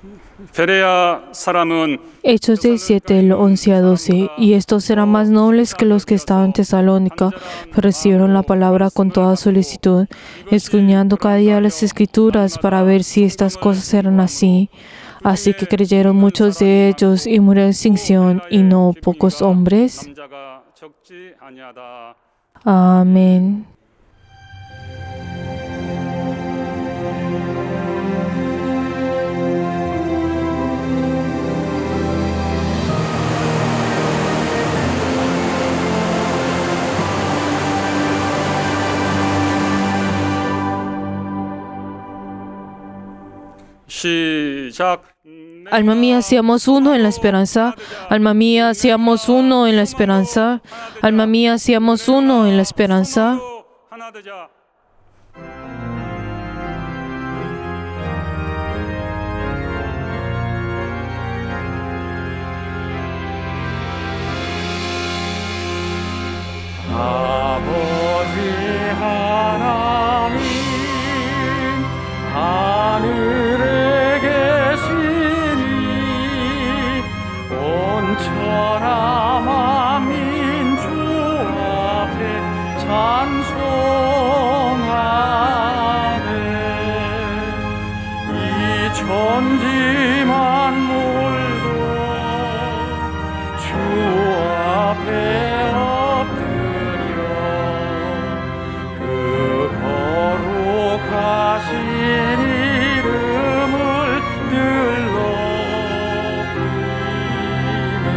베레아 사람은 Hechos 17, del 11 a 12. Y estos eran más nobles que los que estaban en Tesalónica, pero recibieron la palabra con toda solicitud, escudriñando cada día las Escrituras para ver si estas cosas eran así. Así que creyeron muchos de ellos y murió en extinción, y no pocos hombres. 남자가 적지 아니하다. Amén. 시작. Alma mía, seamos uno en la esperanza. Alma mía, seamos uno en la esperanza. Alma mía, seamos uno en la esperanza. 하나 되자. 아버지 하나님, 하늘에 계시니 온천하 만민주 앞에 찬송하네. 이 천지 만물도 주 앞에 엎드려 그 거룩하신 이름을 들러리네.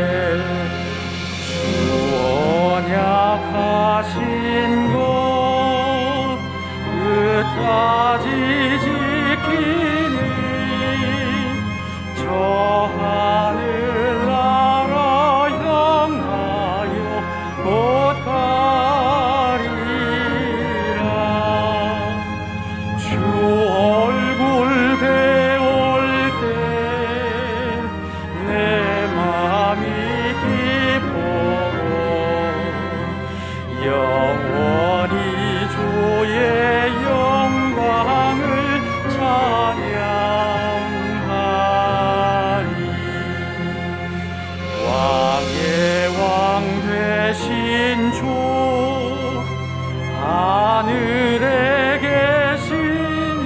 주 언약하신 것 끝까지 지키니 저 하늘나라 향하여 곧 가리라. 주 얼굴 배울 때 내 맘이 기뻐고 영원히 주의 영광을 찬양하리. 왕의 왕 되신 주 하늘에 계시니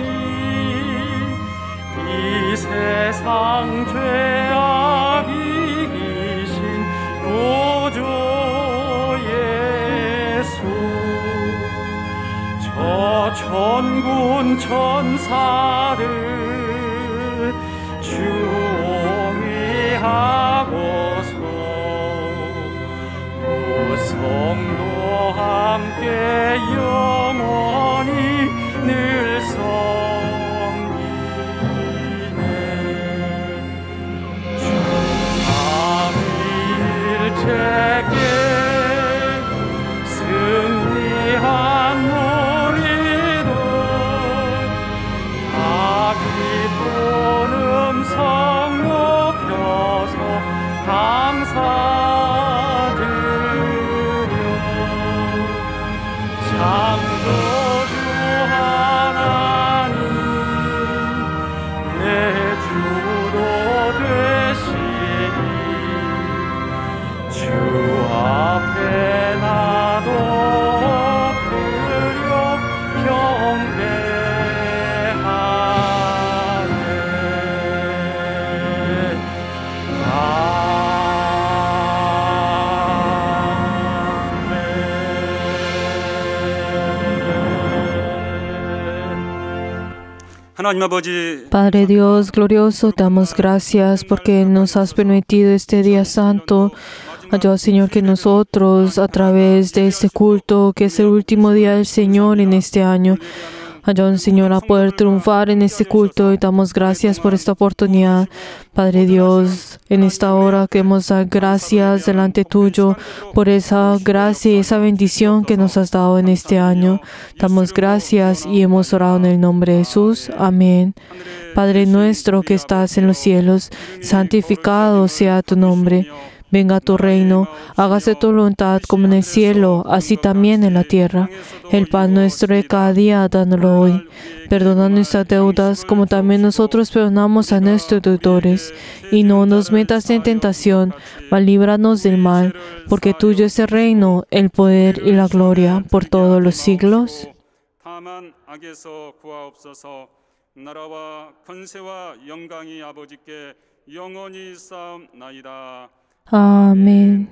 이 세상 죄악 이기신 구주 예수. 저 천군 천사들 주옹이하고서 성도 함께 영원히 늘 섬기네. 주 삼위일체께 승리한 우리도 다 기쁜 음성 높여서 감사드려. 창조주 하나님 내 주도 되시니 주 앞에 나도 엎드려 경배하네. 하나님 아버지, Padre Dios glorioso, te damos gracias porque nos has permitido este día santo. Ayuda, Señor, que nosotros, a través de este culto, que es el último día del Señor en este año, ayuda, Señor, a poder triunfar en este culto, y damos gracias por esta oportunidad. Padre Dios, en esta hora queremos dar gracias delante tuyo por esa gracia y esa bendición que nos has dado en este año. Damos gracias y hemos orado en el nombre de Jesús. Amén. Padre nuestro que estás en los cielos, santificado sea tu nombre. Venga tu reino, hágase tu voluntad como en el cielo, así también en la tierra. El pan nuestro de cada día, dándolo hoy. Perdona nuestras deudas, como también nosotros perdonamos a nuestros deudores. Y no nos metas en tentación, mas líbranos del mal, porque tuyo es el reino, el poder y la gloria, por todos los siglos. 다만 악에서 구하옵소서. 나라와 권세와 영광이 아버지께 영원히 쌓옵나이다. Amén.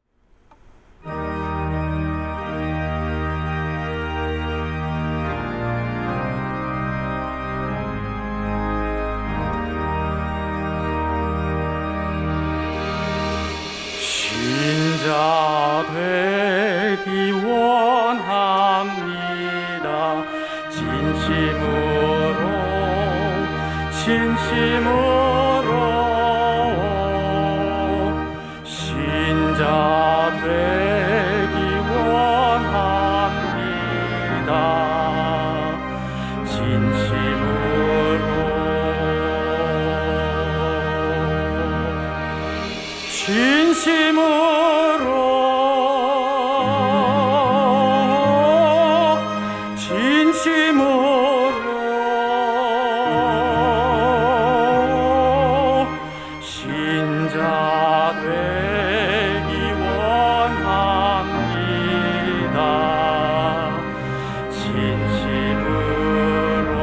신자 되기 원합니다. 진심으로 신자 되기 원합니다. 신자 되기 원합니다. 진심으로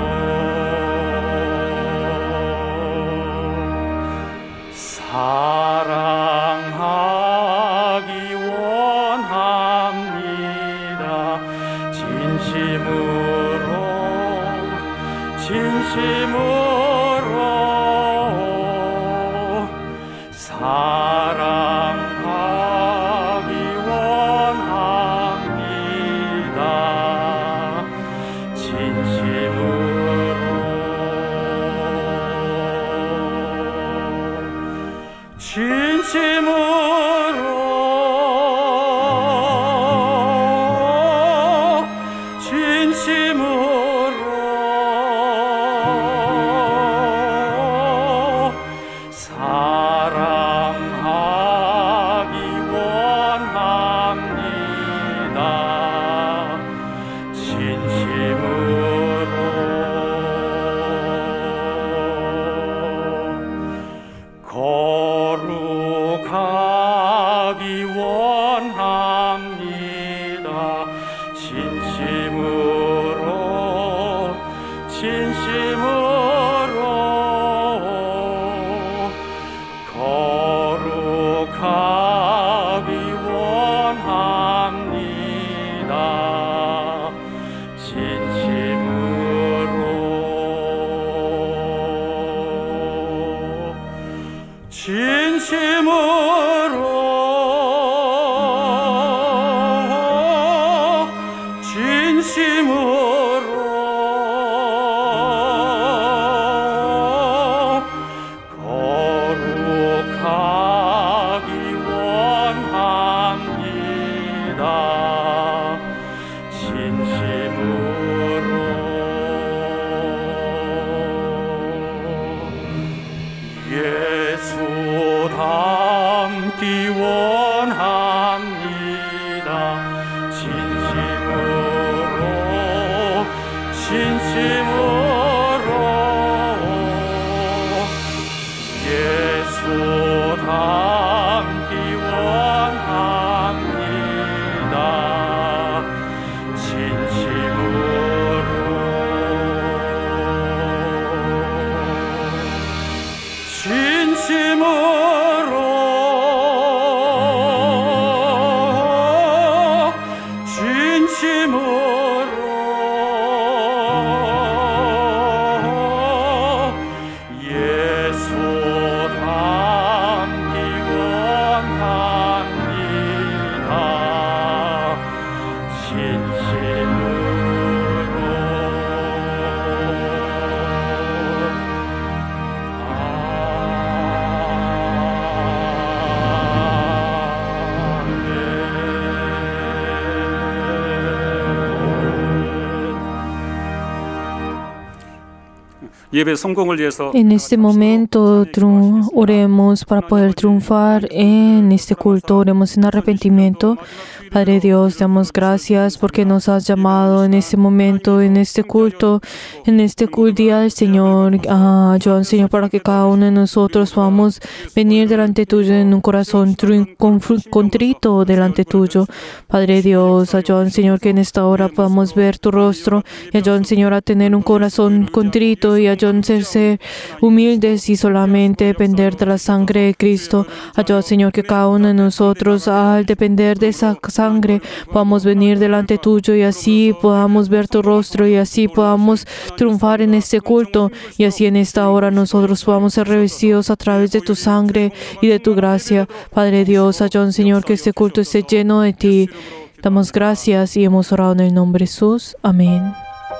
사랑하기 원합니다. 진심으로 사랑하기 원합니다. 진심으로 사랑하기 원합니다. 진심으로 거룩하기 원합니다. 진심으로 거룩하기 원합니다. 예수 닮기 원합니다. 진심으로 예배 성공을 위해서 En este momento oremos para poder triunfar en este culto, oremos en arrepentimiento. Padre Dios, te damos gracias porque nos has llamado en este momento, en este culto, en este día del Señor. Ayúdanos, Señor, para que cada uno de nosotros podamos venir delante tuyo en un corazón contrito delante tuyo. Padre Dios, ayúdanos, Señor, que en esta hora podamos ver tu rostro y ayúdanos, Señor, a tener un corazón contrito y ayúdanos a ser humildes y solamente depender de la sangre de Cristo. Ayúdanos, Señor, que cada uno de nosotros, al depender de esa sangre, podamos venir delante tuyo y así podamos ver tu rostro y así podamos triunfar en este culto y así en esta hora nosotros podamos ser revestidos a través de tu sangre y de tu gracia. Padre Dios, ayúdanos, Señor, que este culto esté lleno de ti. Damos gracias y hemos orado en el nombre de Jesús. Amén.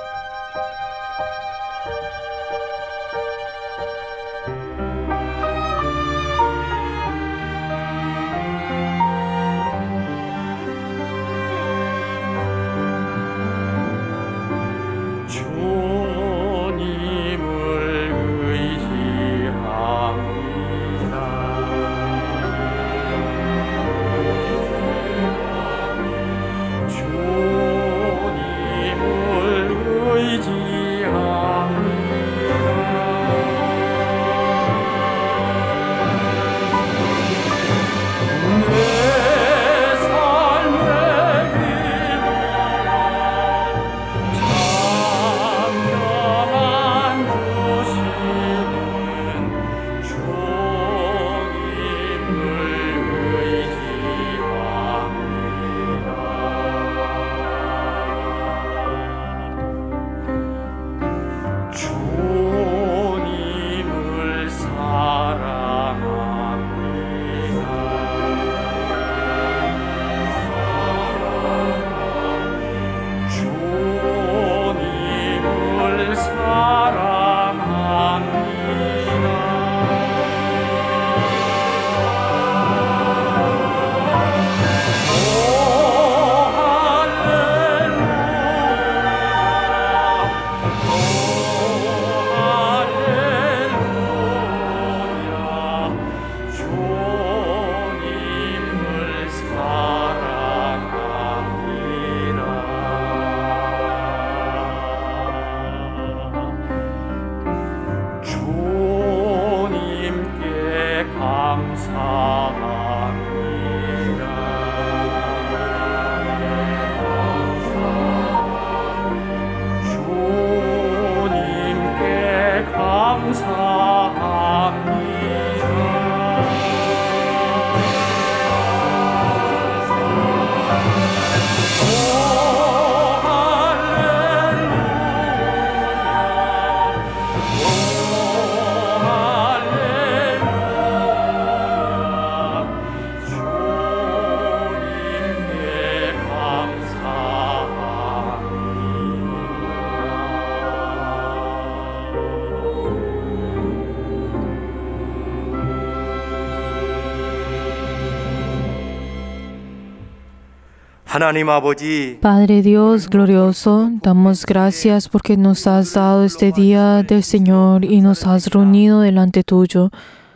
하나님 아버지, Padre Dios glorioso, damos gracias porque nos has dado este día del Señor y nos has reunido delante tuyo.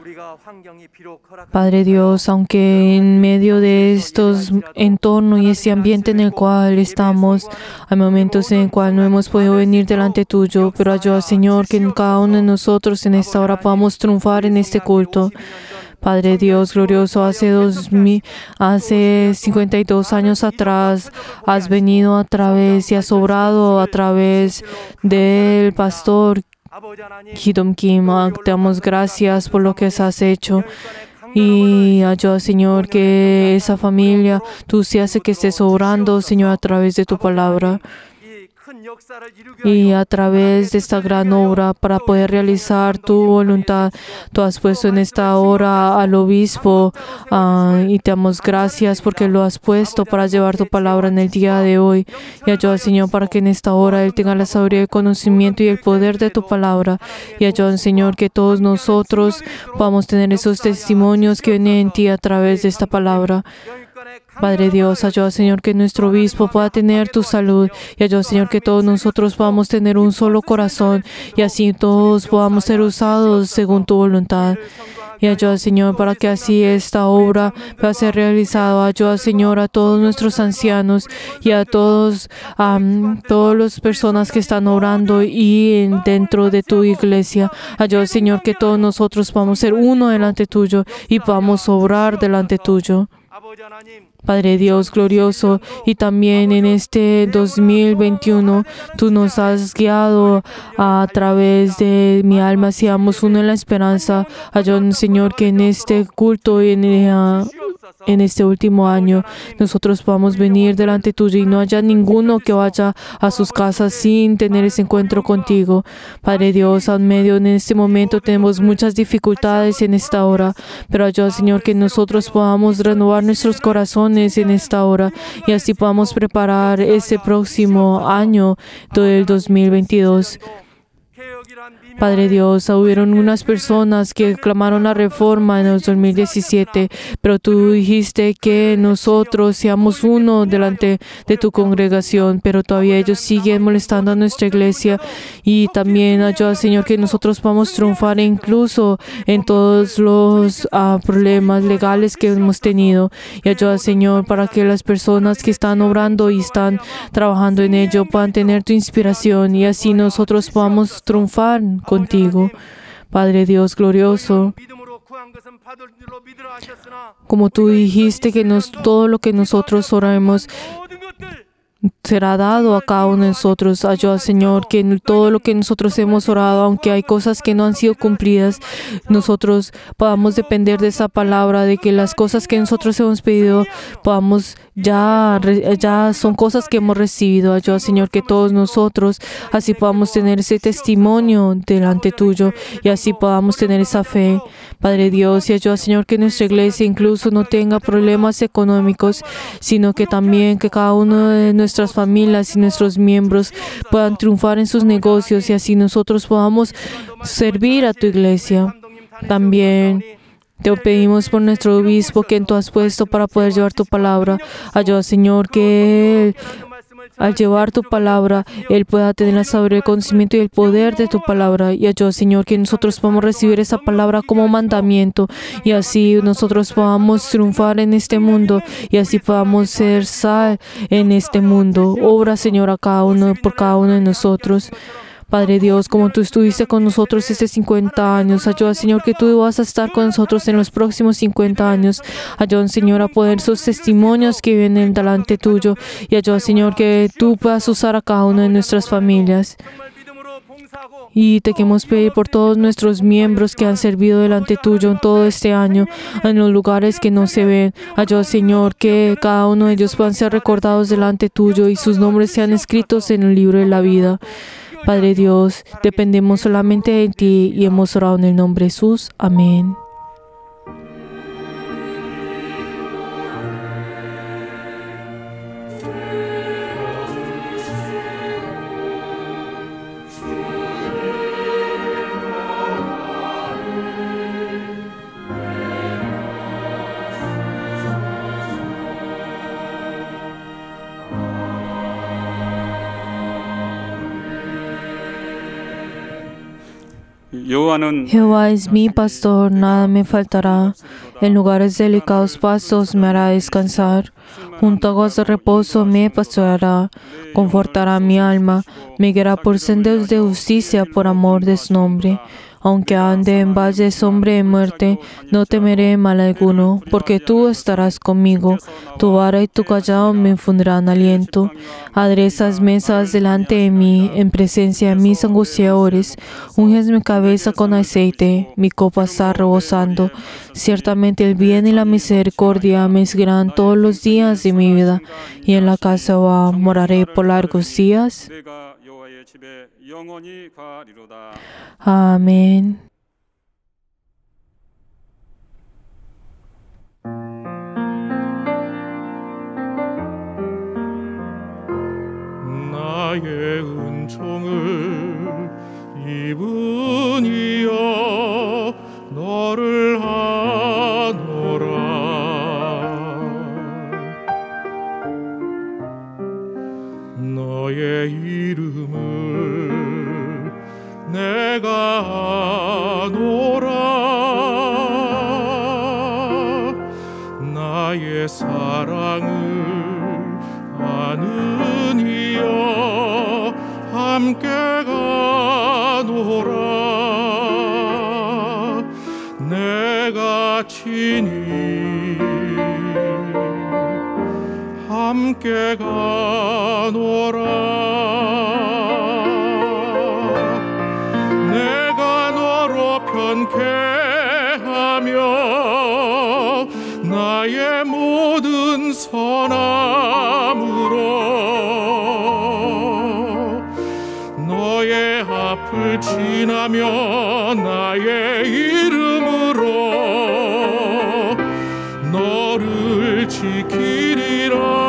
Padre Dios, aunque en medio de estos entornos y este ambiente en el cual estamos, hay momentos en el cual no hemos podido venir delante tuyo, pero ayuda, Señor, que en cada uno de nosotros en esta hora podamos triunfar en este culto. Padre Dios glorioso, hace 52 años atrás has venido a través y has obrado a través del pastor Kidom Kim. Te damos gracias por lo que has hecho y ayuda, Señor, que esa familia tú sí hace que estés obrando, Señor, a través de tu palabra. Y a través de esta gran obra para poder realizar tu voluntad, tú has puesto en esta hora al obispo y te damos gracias porque lo has puesto para llevar tu palabra en el día de hoy. Y ayuda, Señor, para que en esta hora Él tenga la sabiduría, el conocimiento y el poder de tu palabra. Y ayuda, Señor, que todos nosotros podamos tener esos testimonios que vienen en ti a través de esta palabra. Padre Dios, ayuda, Señor, que nuestro obispo pueda tener tu salud y ayuda, Señor, que todos nosotros podamos tener un solo corazón y así todos podamos ser usados según tu voluntad. Y ayuda, Señor, para que así esta obra pueda ser realizada. Ayuda, Señor, a todos nuestros ancianos y a todas las personas que están orando y dentro de tu iglesia. Ayuda, Señor, que todos nosotros podamos ser uno delante tuyo y podamos obrar delante tuyo. Padre Dios glorioso, y también en este 2021 tú nos has guiado a través de mi alma, seamos uno en la esperanza. Ayúdanos, Señor, que en este culto y en este último año nosotros podamos venir delante tuyo y no haya ninguno que vaya a sus casas sin tener ese encuentro contigo. Padre Dios, en medio en este momento tenemos muchas dificultades en esta hora, pero ayuda, Señor, que nosotros podamos renovar nuestros corazones en esta hora y así podamos preparar este próximo año del 2022. Padre Dios, hubieron unas personas que clamaron la reforma en el 2017, pero tú dijiste que nosotros seamos uno delante de tu congregación, pero todavía ellos siguen molestando a nuestra iglesia y también ayuda, Señor, que nosotros podamos triunfar incluso en todos los problemas legales que hemos tenido y ayuda, Señor, para que las personas que están obrando y están trabajando en ello puedan tener tu inspiración y así nosotros podamos triunfar contigo. Padre Dios glorioso, como tú dijiste que todo lo que nosotros oremos será dado a cada uno de nosotros. Ayuda, Señor, que en todo lo que nosotros hemos orado, aunque hay cosas que no han sido cumplidas, nosotros podamos depender de esa palabra, de que las cosas que nosotros hemos pedido, podamos ya son cosas que hemos recibido. Ayuda, Señor, que todos nosotros así podamos tener ese testimonio delante tuyo y así podamos tener esa fe. Padre Dios, y ayuda, Señor, que nuestra iglesia incluso no tenga problemas económicos, sino que también que cada uno de nuestras familias y nuestros miembros puedan triunfar en sus negocios y así nosotros podamos servir a tu iglesia. También te pedimos por nuestro obispo que tú has puesto para poder llevar tu palabra. Ayuda, Señor, que él, al llevar tu palabra, él pueda tener la sabiduría, el conocimiento y el poder de tu palabra. Y ayuda, Señor, que nosotros podamos recibir esa palabra como mandamiento y así nosotros podamos triunfar en este mundo y así podamos ser sal en este mundo. Obra, Señor, por cada uno de nosotros. Padre Dios, como tú estuviste con nosotros estos 50 años, ayuda, Señor, que tú vas a estar con nosotros en los próximos 50 años. Ayuda, Señor, a poner esos testimonios que vienen delante tuyo. Y ayuda, Señor, que tú puedas usar a cada una de nuestras familias. Y te queremos pedir por todos nuestros miembros que han servido delante tuyo en todo este año, en los lugares que no se ven. Ayuda, Señor, que cada uno de ellos puedan ser recordados delante tuyo y sus nombres sean escritos en el libro de la vida. Padre Dios, dependemos solamente de ti y hemos orado en el nombre de Jesús. Amén. Jehová es mi pastor, nada me faltará. En lugares delicados pastos me hará descansar. Junto a aguas de reposo me pastoreará. Confortará mi alma. Me guiará por senderos de justicia por amor de su nombre. Aunque ande en valle de sombra de muerte, no temeré mal alguno, porque tú estarás conmigo. Tu vara y tu callado me infundirán aliento. Aderezas mesas delante de mí, en presencia de mis angustiadores. Unges mi cabeza con aceite, mi copa está rebosando. Ciertamente el bien y la misericordia me seguirán todos los días de mi vida, y en la casa de Jehová moraré por largos días. Amén. 나의 은총을 입은 이여 너를 하노라 이름을 내가 아노라. 나의 사랑을 아는 이여 함께 가노라. 내가 친히 함께 가노라. 내가 너로 편케하며 나의 모든 선함으로 너의 앞을 지나며 나의 이름으로 너를 지키리라.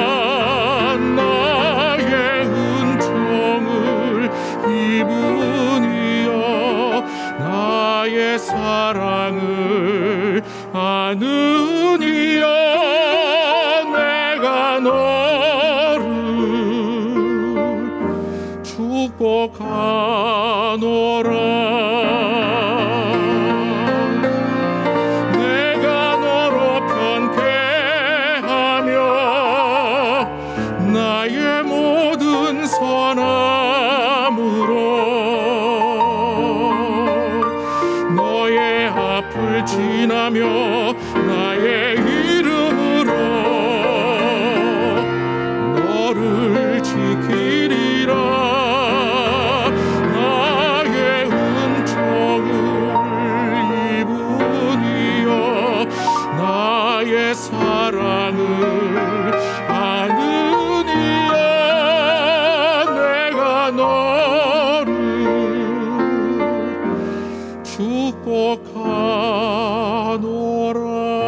나의 은총을 입으니여 나의 사랑을 아느니여 내가 너를 축복하노라. 내가 너로 편케하며 나의 모든 선함으로 너의 앞을 지나며 나의 이름으로 너를 지키리라. 나의 은총을 입으니여 나의 사랑을 아느니여 내가 너를 축복하노라.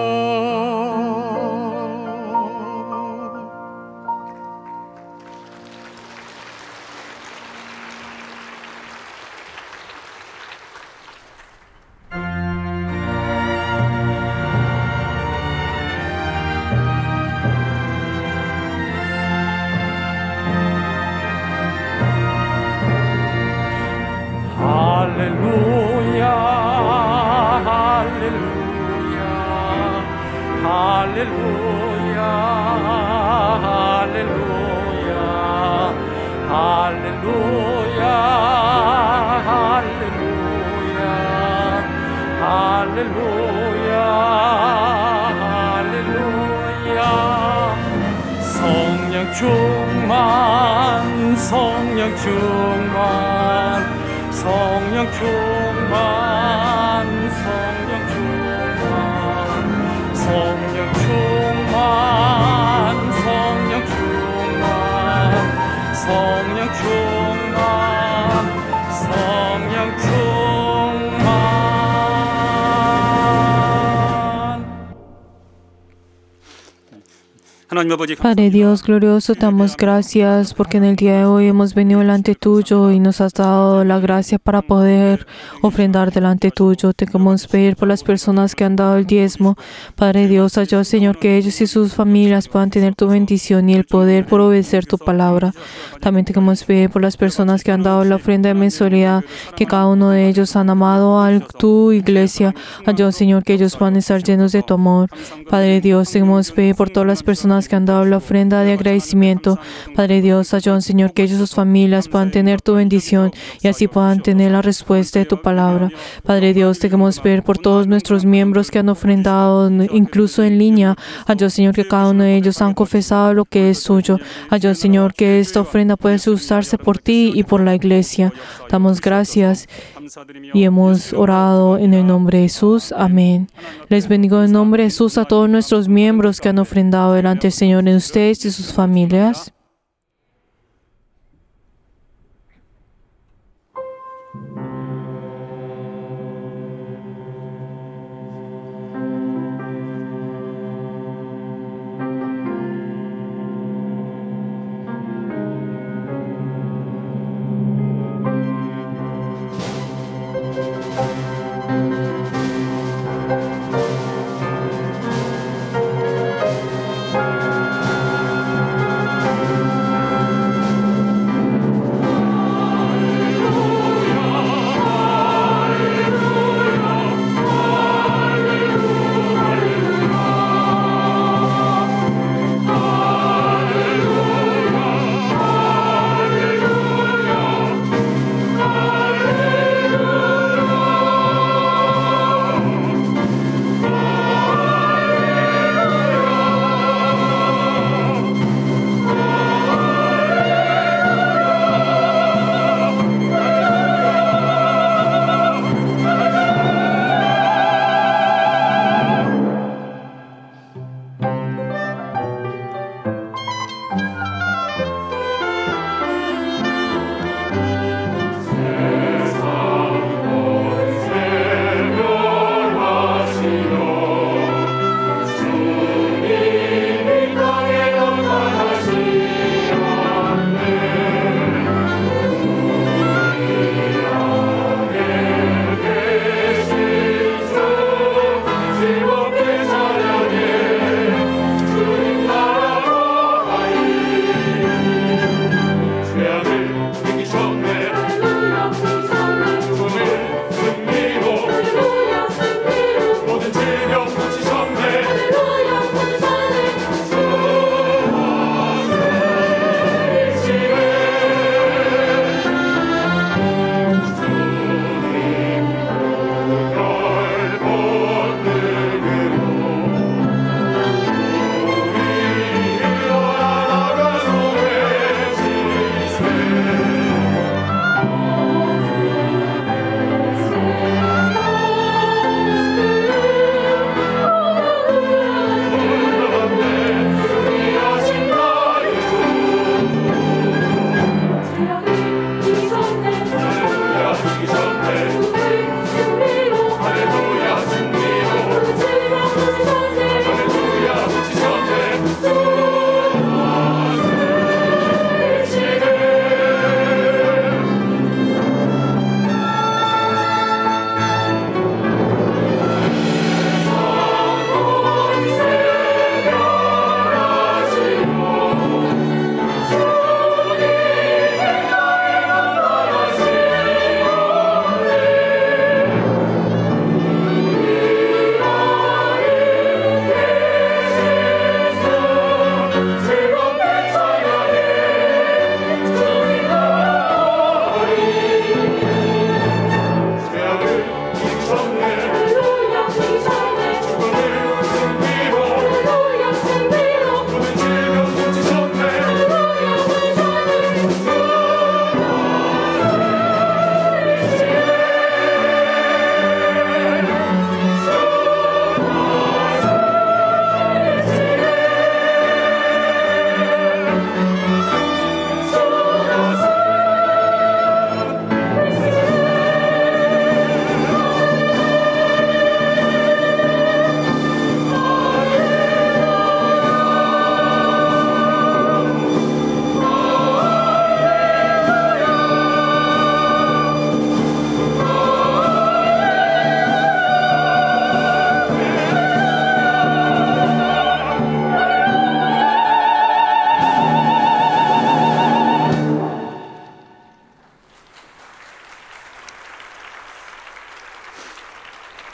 할렐루야 할렐루야 할렐루야 할렐루야 할렐루야 할렐루야 할렐루야 할렐루야. 성령 충만 성령 충만 성령 충만 성령 충만 성령 충만 성령 충만 성령 충만 성령 충만. Padre Dios glorioso, te damos gracias porque en el día de hoy hemos venido delante tuyo y nos has dado la gracia para poder ofrendar delante tuyo. Te queremos pedir por las personas que han dado el diezmo. Padre Dios, ayuda, Señor, que ellos y sus familias puedan tener tu bendición y el poder por obedecer tu palabra. También te queremos pedir por las personas que han dado la ofrenda de mensualidad, que cada uno de ellos han amado a tu iglesia. Ayuda, Señor, que ellos puedan estar llenos de tu amor. Padre Dios, te queremos pedir por todas las personas que han dado la ofrenda de agradecimiento. Padre Dios, ayuda, Señor, que ellos y sus familias puedan tener tu bendición y así puedan tener la respuesta de tu palabra. Padre Dios, te queremos pedir por todos nuestros miembros que han ofrendado, incluso en línea. Ayuda, Señor, que cada uno de ellos han confesado lo que es suyo. Ayuda, Señor, que esta ofrenda puede usarse por ti y por la iglesia. Damos gracias y hemos orado en el nombre de Jesús. Amén. Les bendigo en nombre de Jesús a todos nuestros miembros que han ofrendado delante del Señor, en ustedes y sus familias.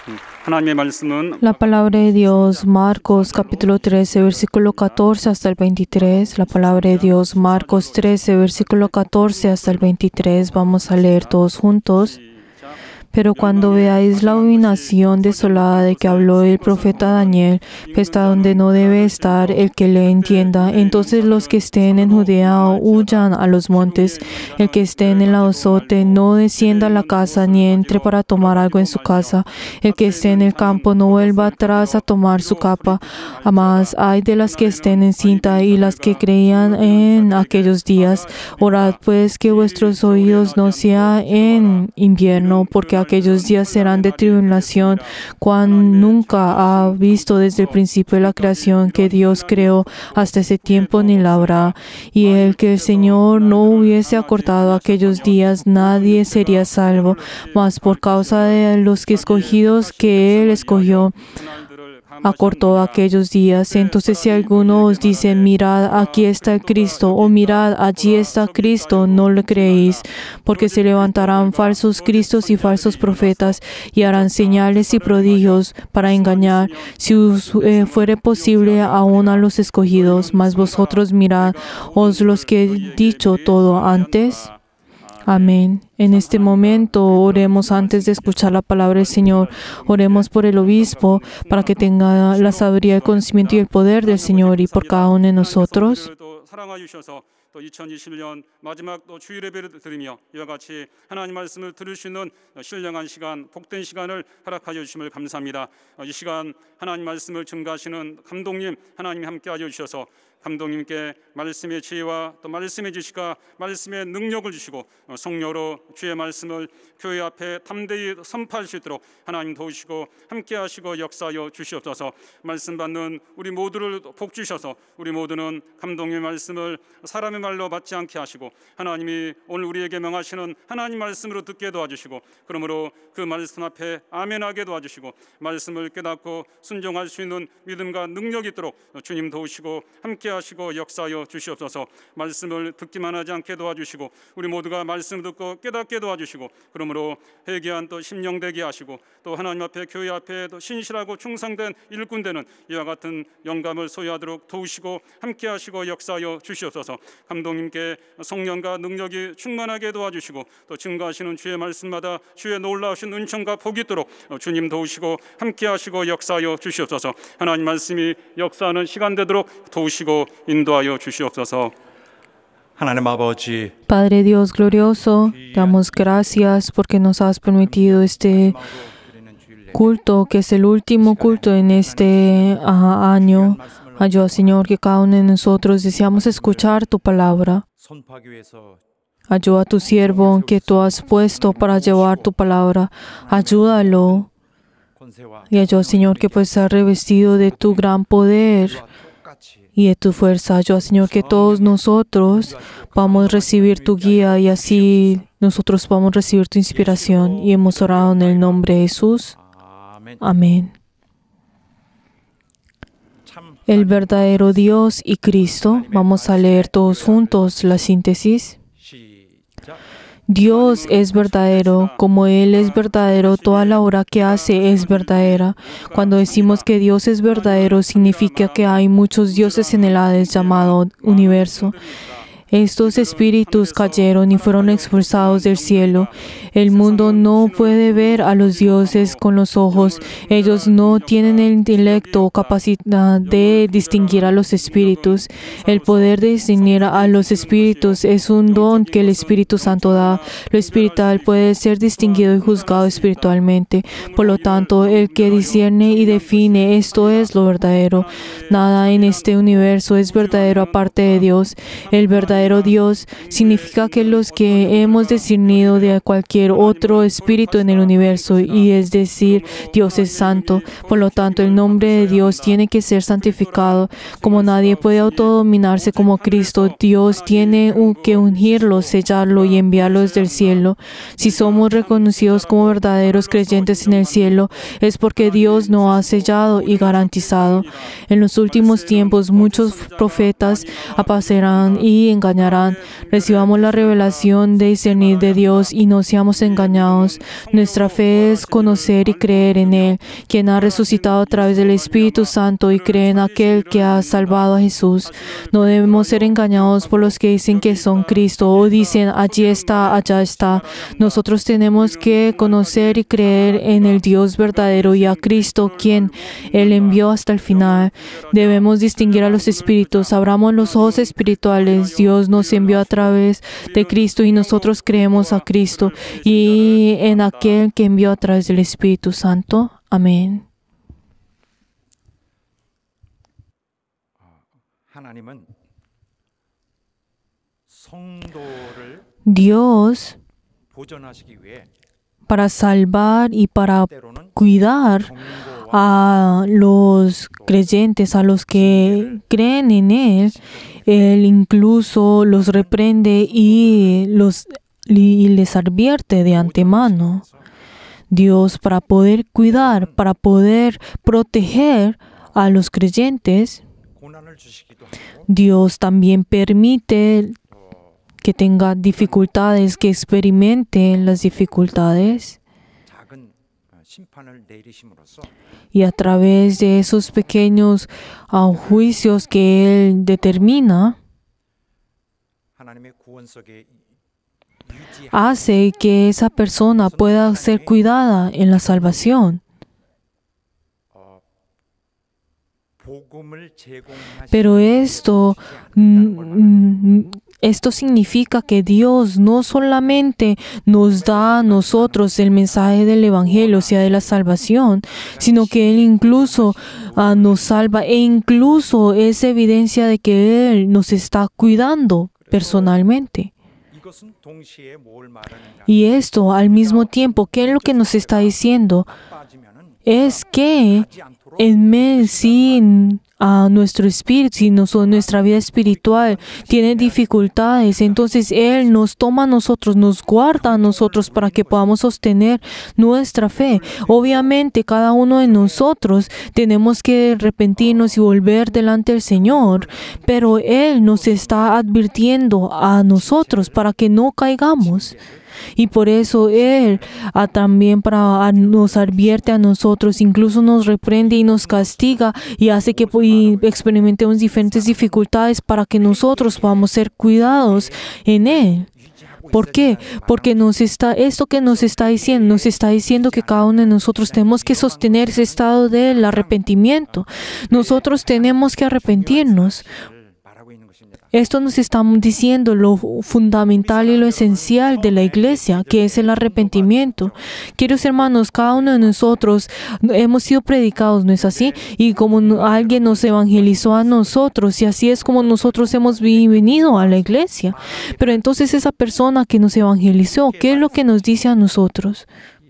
하나님의 말씀은 La palabra de Dios, Marcos capítulo 13, versículo 14 hasta el 23. La palabra de Dios, Marcos 13, versículo 14 hasta el 23. Vamos a leer todos juntos. Pero cuando veáis la abominación desolada de que habló el profeta Daniel, está donde no debe estar el que le entienda, entonces los que estén en Judea huyan a los montes. El que esté en el azote no descienda a la casa ni entre para tomar algo en su casa. El que esté en el campo no vuelva atrás a tomar su capa. Además, hay de las que estén en cinta y las que creían en aquellos días. Orad pues que vuestros oídos no sean en invierno, porque aquellos días serán de tribulación, cual nunca ha visto desde el principio de la creación que Dios creó hasta ese tiempo ni la habrá. Y el que el Señor no hubiese acortado aquellos días, nadie sería salvo, mas por causa de los que escogidos que Él escogió, acortó aquellos días. Entonces si alguno os dice, mirad, aquí está el Cristo, o mirad, allí está Cristo, no le creéis, porque se levantarán falsos cristos y falsos profetas, y harán señales y prodigios para engañar, si fuere posible, aún a los escogidos. Mas vosotros mirad, os los que he dicho todo antes. Amén. En este momento oremos antes de escuchar la palabra del Señor. Oremos por el obispo para que tenga la sabiduría, el conocimiento y el poder del Señor, y por cada uno de nosotros. 또 2021년 마지막 또 주일 예배를 드리며 이와 같이 하나님 말씀을 들을 수 있는 신령한 시간, 복된 시간을 허락하여 주심을 감사합니다. 이 시간 하나님 말씀을 증거하시는 감독님 하나님이 함께하여 주셔서 감독님께 말씀의 지혜와 또 말씀의 지식과 말씀의 능력을 주시고 성령으로 주의 말씀을 교회 앞에 담대히 선포할 수 있도록 하나님 도우시고 함께하시고 역사하여 주시옵소서. 말씀 받는 우리 모두를 복 주셔서 우리 모두는 감독님의 말씀을 사람의 말로 받지 않게 하시고 하나님이 오늘 우리에게 명하시는 하나님 말씀으로 듣게 도와주시고 그러므로 그 말씀 앞에 아멘하게 도와주시고 말씀을 깨닫고 순종할 수 있는 믿음과 능력이 있도록 주님 도우시고 함께 하시고 역사하여 주시옵소서. 말씀을 듣기만 하지 않게 도와주시고 우리 모두가 말씀을 듣고 깨닫게 도와주시고 그러므로 회개한 또 심령 되게 하시고 또 하나님 앞에 교회 앞에 또 신실하고 충성된 일꾼 되는 이와 같은 영감을 소유하도록 도우시고 함께 하시고 역사하여 주시옵소서. 감독님께 성령과 능력이 충만하게 도와주시고 또 증거하시는 주의 말씀마다 주의 놀라우신 은총과 복이 있도록 주님 도우시고 함께 하시고 역사하여 주시옵소서. 하나님 말씀이 역사하는 시간 되도록 도우시고 인도하여 주시옵소서. 하나님 아버지, Padre Dios glorioso, damos gracias porque nos has permitido este culto, que es el último culto en este año. Ayuda, Señor, que cada uno de nosotros deseamos escuchar tu palabra. Ayuda a tu siervo que tú has puesto para llevar tu palabra. Ayúdalo. Y ayuda, Señor, que pueda estar revestido de tu gran poder y de tu fuerza. Ayuda, Señor, que todos nosotros vamos a recibir tu guía y así nosotros vamos a recibir tu inspiración. Y hemos orado en el nombre de Jesús. Amén. El verdadero Dios y Cristo. Vamos a leer todos juntos la síntesis. Dios es verdadero, como Él es verdadero, toda la obra que hace es verdadera. Cuando decimos que Dios es verdadero, significa que hay muchos dioses en el Hades llamado universo. Estos espíritus cayeron y fueron expulsados del cielo. El mundo no puede ver a los dioses con los ojos. Ellos no tienen el intelecto o capacidad de distinguir a los espíritus. El poder de distinguir a los espíritus es un don que el Espíritu Santo da. Lo espiritual puede ser distinguido y juzgado espiritualmente. Por lo tanto, el que discierne y define esto es lo verdadero. Nada en este universo es verdadero aparte de Dios. El verdadero Dios significa que los que hemos discernido de cualquier otro espíritu en el universo, y es decir, Dios es santo. Por lo tanto, el nombre de Dios tiene que ser santificado. Como nadie puede autodominarse como Cristo, Dios tiene que ungirlo, sellarlo y enviarlo desde el cielo. Si somos reconocidos como verdaderos creyentes en el cielo, es porque Dios nos ha sellado y garantizado. En los últimos tiempos, muchos profetas aparecerán y engañarán engañarán. Recibamos la revelación de discernir de Dios y no seamos engañados. Nuestra fe es conocer y creer en Él, quien ha resucitado a través del Espíritu Santo, y creer en aquel que ha salvado a Jesús. No debemos ser engañados por los que dicen que son Cristo o dicen allí está, allá está. Nosotros tenemos que conocer y creer en el Dios verdadero y a Cristo, quien Él envió hasta el final. Debemos distinguir a los espíritus. Abramos los ojos espirituales. Dios nos envió a través de Cristo y nosotros creemos a Cristo y en aquel que envió a través del Espíritu Santo. Amén. 하나님은 성도를 Dios, 보존하시기 위해 para salvar y para 때로는 cuidar 경고와 a los creyentes, a los que creen en Él, Él incluso los reprende y les advierte de antemano. Dios, para poder cuidar, para poder proteger a los creyentes, 고난을 주시기도 하고 Dios también permite que tenga dificultades, que experimenten las dificultades. 작은 심판을 내리심으로써 Y a través de esos pequeños juicios que Él determina, 하나님의 구원 속에 유지하고 hace que esa persona pueda ser cuidada en la salvación. 복음을 제공하시는 Pero esto significa que Dios no solamente nos da a nosotros el mensaje del Evangelio, o sea, de la salvación, sino que Él incluso nos salva e incluso es evidencia de que Él nos está cuidando personalmente. 이것은 동시에 뭘 말하는가 Y esto al mismo tiempo, ¿qué es lo que nos está diciendo? 빠지면은 Es que 하지 않도록 sin a nuestro espíritu, si nuestra vida espiritual tiene dificultades, entonces Él nos toma a nosotros, nos guarda a nosotros para que podamos sostener nuestra fe. Obviamente, cada uno de nosotros tenemos que arrepentirnos y volver delante del Señor, pero Él nos está advirtiendo a nosotros para que no caigamos. Y por eso Él también nos advierte a nosotros, incluso nos reprende y nos castiga y hace que experimentemos diferentes dificultades para que nosotros podamos ser cuidados en Él. ¿Por qué? Porque esto que nos está diciendo que cada uno de nosotros tenemos que sostener ese estado del arrepentimiento. Nosotros tenemos que arrepentirnos. 말하고 있는 것입니다. Esto nos está diciendo lo fundamental y lo esencial de la iglesia, que es el arrepentimiento. Queridos hermanos, cada uno de nosotros hemos sido predicados, ¿no es así? Y como alguien nos evangelizó a nosotros, y así es como nosotros hemos venido a la iglesia. Pero entonces esa persona que nos evangelizó, ¿qué es lo que nos dice a nosotros?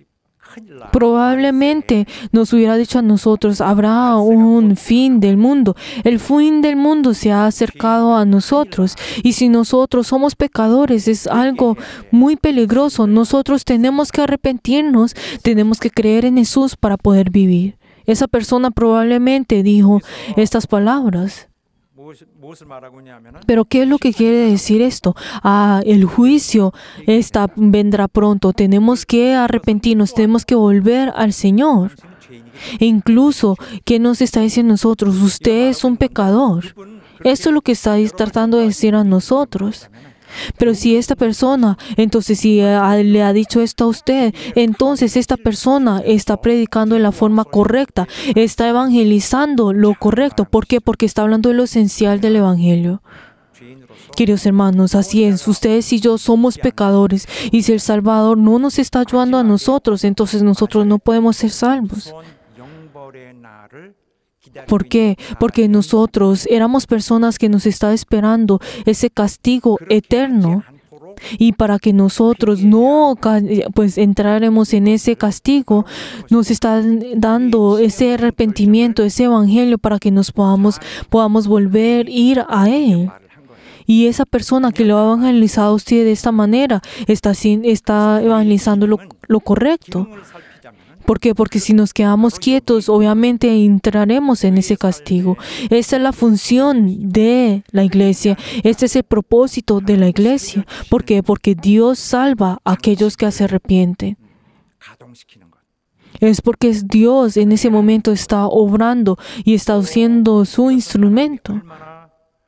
Probablemente nos hubiera dicho a nosotros, habrá un fin del mundo. El fin del mundo se ha acercado a nosotros. Y si nosotros somos pecadores, es algo muy peligroso. Nosotros tenemos que arrepentirnos, tenemos que creer en Jesús para poder vivir. Esa persona probablemente dijo estas palabras. 무엇을 말하고 있냐면은 Pero ¿qué es lo que quiere decir esto? El juicio vendrá pronto. Tenemos que arrepentirnos, tenemos que volver al Señor. E incluso, ¿qué nos está diciendo a nosotros? Usted es un pecador. Esto es lo que está tratando de decir a nosotros. Pero si esta persona, entonces si le ha dicho esto a usted, entonces esta persona está predicando de la forma correcta, está evangelizando lo correcto. ¿Por qué? Porque está hablando de lo esencial del Evangelio. Queridos hermanos, así es, ustedes y yo somos pecadores, y si el Salvador no nos está ayudando a nosotros, entonces nosotros no podemos ser salvos. 영벌의 날을 ¿Por qué? Porque nosotros éramos personas que nos estaba esperando ese castigo eterno. Y para que nosotros no entráramos en ese castigo, nos está dando ese arrepentimiento, ese evangelio para que nos podamos volver a ir a Él. Y esa persona que lo ha evangelizado a usted de esta manera está evangelizando lo correcto. ¿Por qué? Porque si nos quedamos quietos, obviamente entraremos en ese castigo. Esa es la función de la iglesia. Este es el propósito de la iglesia. ¿Por qué? Porque Dios salva a aquellos que se arrepienten. 가동시키는 것. Es porque Dios en ese momento está obrando y está haciendo su instrumento. 얼마나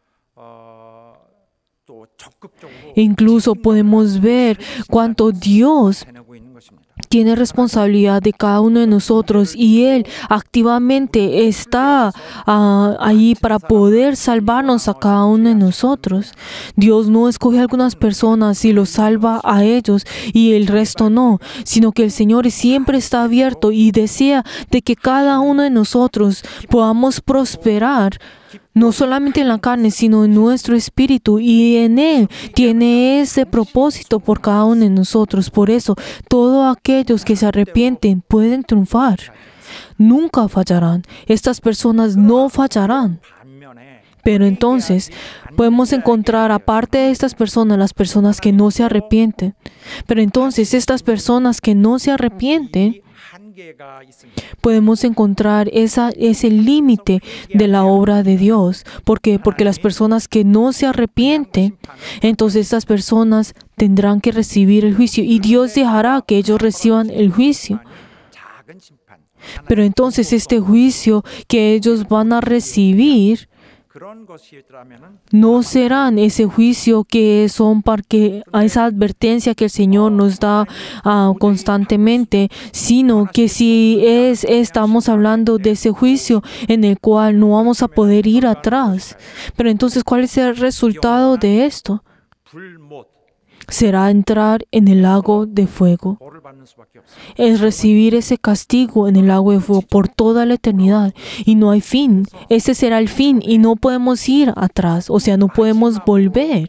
또 적극적으로 Incluso podemos ver cuánto Dios 해내고 있는 것입니다. tiene responsabilidad de cada uno de nosotros y Él activamente está ahí para poder salvarnos a cada uno de nosotros. Dios no escoge a algunas personas y los salva a ellos y el resto no, sino que el Señor siempre está abierto y desea de que cada uno de nosotros podamos prosperar. No solamente en la carne, sino en nuestro espíritu. Y en Él tiene ese propósito por cada uno de nosotros. Por eso, todos aquellos que se arrepienten pueden triunfar. Nunca fallarán. Estas personas no fallarán. 반면에 Pero entonces, podemos encontrar, aparte de estas personas, las personas que no se arrepienten. Pero entonces, estas personas que no se arrepienten, 한계가 있습니다. podemos encontrar ese límite de la obra de Dios. ¿Por qué? Porque las personas que no se arrepienten, entonces estas personas tendrán que recibir el juicio y Dios dejará que ellos reciban el juicio. 작은 심판. Pero entonces este juicio que ellos van a recibir 그런 것이라면은 no serán ese juicio que son para que a esa advertencia que el Señor nos da constantemente, sino que si estamos hablando de ese juicio en el cual no vamos a poder ir atrás. Pero entonces, ¿cuál es el resultado de esto? 불못 Será entrar en el lago de fuego. 벌을 받는 수밖에 없습니다. Es recibir ese castigo en el lago de fuego por toda la eternidad. Y no hay fin. Ese será el fin y no podemos ir atrás. O sea, no podemos volver.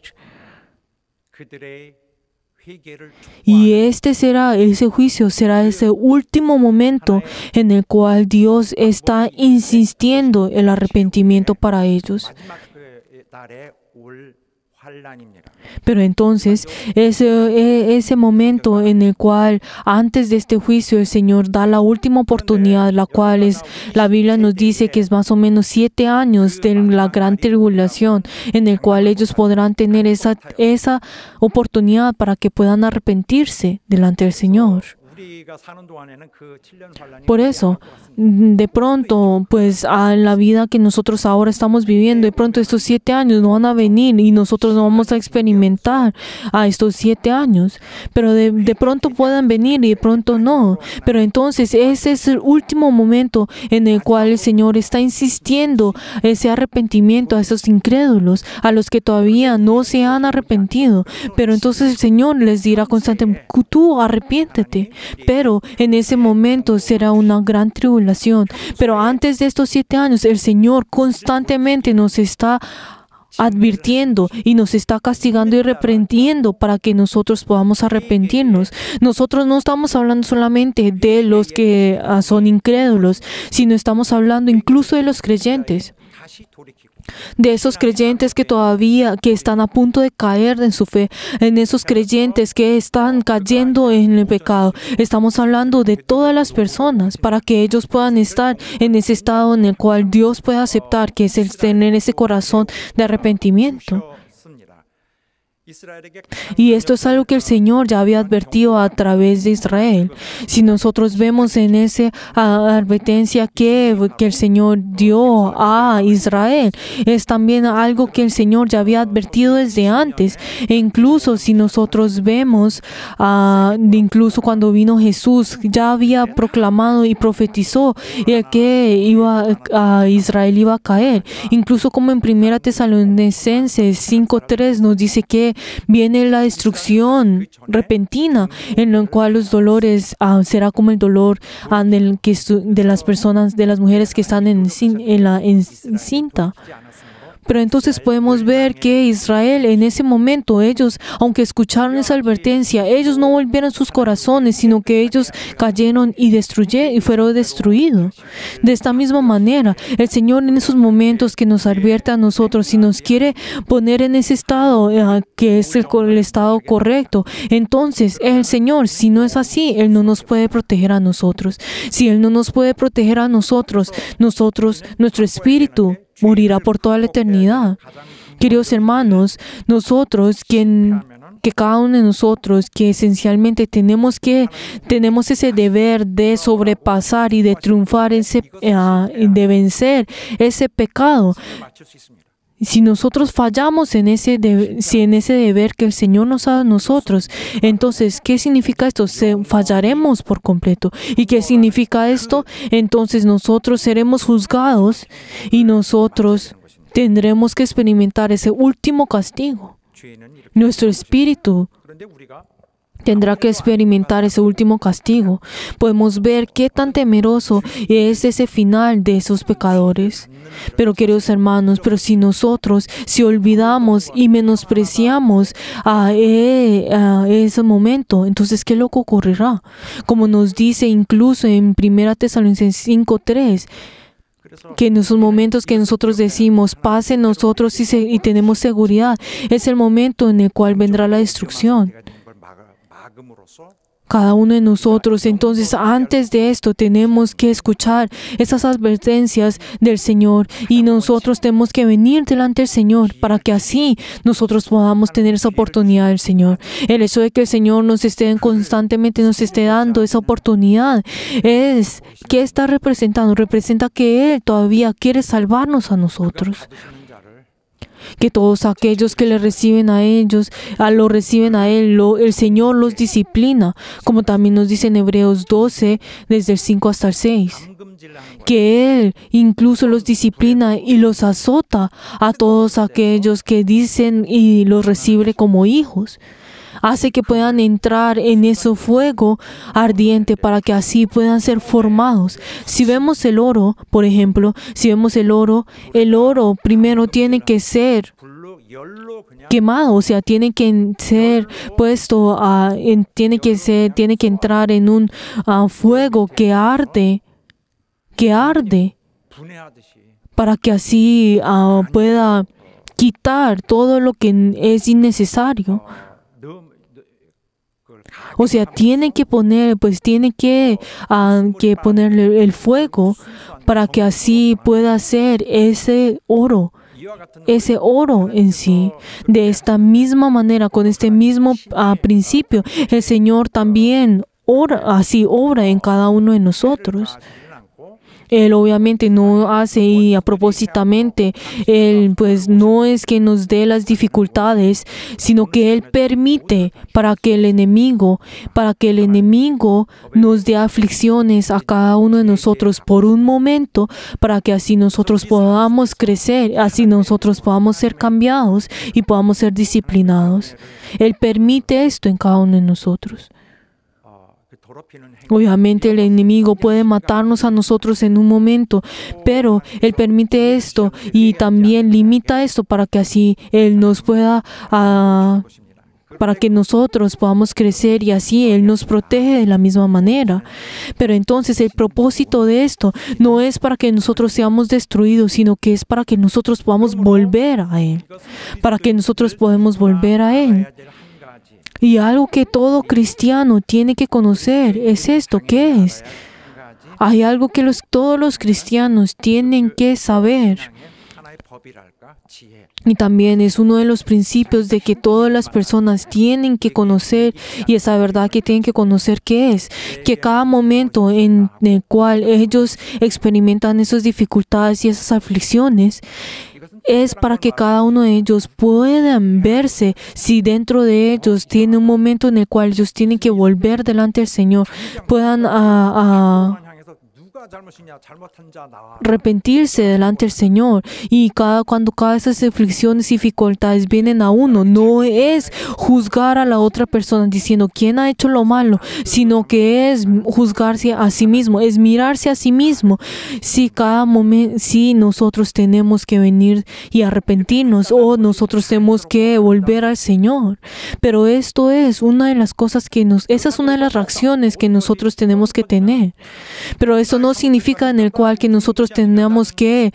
그들의 회개를 Y ese juicio será ese último momento en el cual Dios está insistiendo el arrepentimiento para ellos. 마지막 그 날에 올 환란입니다. Pero entonces, ese momento en el cual, antes de este juicio, el Señor da la última oportunidad, la cual es, la Biblia nos dice que es más o menos 7 años de la gran tribulación, en el cual ellos podrán tener esa oportunidad para que puedan arrepentirse delante del Señor. 우리가 사는 동안에는 그 7년 환란이 Por eso, de pronto, pues a la vida que nosotros ahora estamos viviendo, de pronto estos 7 años no van a venir y nosotros no vamos a experimentar a estos 7 años. Pero de pronto puedan venir y de pronto no. Pero entonces ese es el último momento en el cual el Señor está insistiendo ese arrepentimiento a esos incrédulos, a los que todavía no se han arrepentido. Pero entonces el Señor les dirá constantemente, tú arrepiéntete. Pero en ese momento será una gran tribulación. Pero antes de estos 7 años, el Señor constantemente nos está advirtiendo y nos está castigando y reprendiendo para que nosotros podamos arrepentirnos. Nosotros no estamos hablando solamente de los que son incrédulos, sino estamos hablando incluso de los creyentes. 다시 돌이키고 De esos creyentes que están a punto de caer en su fe, en esos creyentes que están cayendo en el pecado. Estamos hablando de todas las personas para que ellos puedan estar en ese estado en el cual Dios puede aceptar, que es el tener ese corazón de arrepentimiento. 주셨습니다. 이스라엘에게 Y esto es algo que el Señor ya había advertido a través de Israel. Si nosotros vemos en esa advertencia que el Señor dio a Israel, es también algo que el Señor ya había advertido desde antes. E incluso si nosotros vemos, incluso cuando vino Jesús, ya había proclamado y profetizó que Israel iba a caer. Incluso como en 1 Tesalonicenses 5:3 nos dice que viene la destrucción repentina, en la cual los dolores será como el dolor de las personas, de las mujeres que están en la encinta. Pero entonces podemos ver que Israel en ese momento, ellos, aunque escucharon esa advertencia, ellos no volvieron sus corazones, sino que ellos cayeron y fueron destruidos. De esta misma manera, el Señor en esos momentos que nos advierte a nosotros, si nos quiere poner en ese estado que es el estado correcto, entonces el Señor, si no es así, Él no nos puede proteger a nosotros. Si Él no nos puede proteger a nosotros, nuestro espíritu morirá por toda la eternidad. Queridos hermanos, nosotros, que cada uno de nosotros, que esencialmente tenemos ese deber de sobrepasar y de triunfar, de vencer ese pecado. Si nosotros fallamos en ese deber que el Señor nos ha dado a nosotros, entonces, ¿qué significa esto? Fallaremos por completo. ¿Y qué significa esto? Entonces nosotros seremos juzgados y nosotros tendremos que experimentar ese último castigo. Nuestro espíritu tendrá que experimentar ese último castigo. Podemos ver qué tan temeroso es ese final de esos pecadores. Pero queridos hermanos, si olvidamos y menospreciamos a ese momento, entonces ¿qué lo que ocurrirá? Como nos dice incluso en 1 Tesalonicenses 5:3, que en esos momentos que nosotros decimos paz en nosotros y tenemos seguridad, es el momento en el cual vendrá la destrucción. Cada uno de nosotros, entonces, antes de esto, tenemos que escuchar esas advertencias del Señor y nosotros tenemos que venir delante del Señor para que así nosotros podamos tener esa oportunidad del Señor. El hecho de que el Señor constantemente nos esté dando esa oportunidad ¿qué está representando? Representa que Él todavía quiere salvarnos a nosotros. Que todos aquellos que le reciben a ellos, lo reciben a Él, el Señor los disciplina, como también nos dice en Hebreos 12, desde el 5 hasta el 6. Que Él incluso los disciplina y los azota a todos aquellos que dicen y los recibe como hijos. Hace que puedan entrar en ese fuego ardiente para que así puedan ser formados. Si vemos el oro, por ejemplo, el oro primero tiene que ser quemado, o sea, tiene que ser puesto, tiene que entrar en un fuego que arde, para que así pueda quitar todo lo que es innecesario. O sea, tiene que ponerle el fuego para que así pueda ser ese oro en sí. De esta misma manera, con este mismo principio, el Señor también obra en cada uno de nosotros. Él obviamente no hace y a propósitamente, Él pues no es que nos dé las dificultades, sino que Él permite para que el enemigo nos dé aflicciones a cada uno de nosotros por un momento, para que así nosotros podamos crecer, así nosotros podamos ser cambiados y podamos ser disciplinados. Él permite esto en cada uno de nosotros. Obviamente el enemigo puede matarnos a nosotros en un momento, pero Él permite esto y también limita esto para que así Él nos pueda, para que nosotros podamos crecer y así Él nos protege de la misma manera. Pero entonces el propósito de esto no es para que nosotros seamos destruidos, sino que es para que nosotros podamos volver a Él, Y algo que todo cristiano tiene que conocer es esto. ¿Qué es? Hay algo que todos los cristianos tienen que saber. Y también es uno de los principios de que todas las personas tienen que conocer, y esa verdad que tienen que conocer que es, que cada momento en el cual ellos experimentan esas dificultades y esas aflicciones, es para que cada uno de ellos puedan verse si dentro de ellos tiene un momento en el cual ellos tienen que volver delante del Señor, puedan 누가 잘못이냐? 잘못한 자 나. arrepentirse delante del Señor. Y cuando cada esas aflicciones y dificultades vienen a uno, no es juzgar a la otra persona diciendo quién ha hecho lo malo, sino que es juzgarse a sí mismo, es mirarse a sí mismo. Si cada momento, si nosotros tenemos que venir y arrepentirnos o nosotros tenemos que volver al Señor. Pero esto es una de las cosas esa es una de las reacciones que nosotros tenemos que tener. Pero eso no significa en el cual que nosotros tenemos que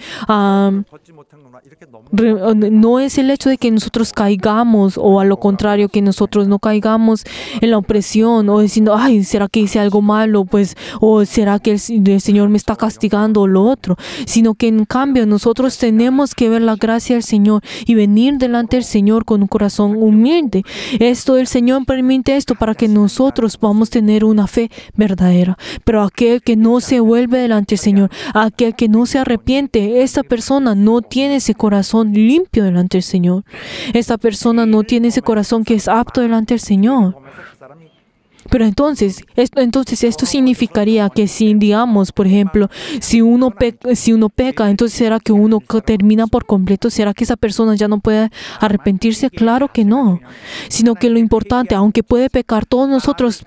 걷지 못한 거나 이렇게 너무 no es el hecho de que nosotros caigamos o a lo contrario que nosotros no caigamos en la opresión o diciendo, ay, ¿será que hice algo malo? Pues, o ¿será que el Señor me está castigando o lo otro? Sino que en cambio nosotros tenemos que ver la gracia del Señor y venir delante del Señor con un corazón humilde. El Señor permite esto para que nosotros podamos tener una fe verdadera. Pero aquel que no se vuelve delante del Señor, aquel que no se arrepiente, esta persona no tiene ese corazón limpio delante del Señor. Esta persona no tiene ese corazón que es apto delante del Señor. 보면서 그 사람이 Pero entonces esto significaría que si, digamos, por ejemplo, si uno peca, entonces ¿será que uno termina por completo? ¿Será que esa persona ya no puede arrepentirse? Claro que no. Sino que lo importante, aunque puede pecar, todos nosotros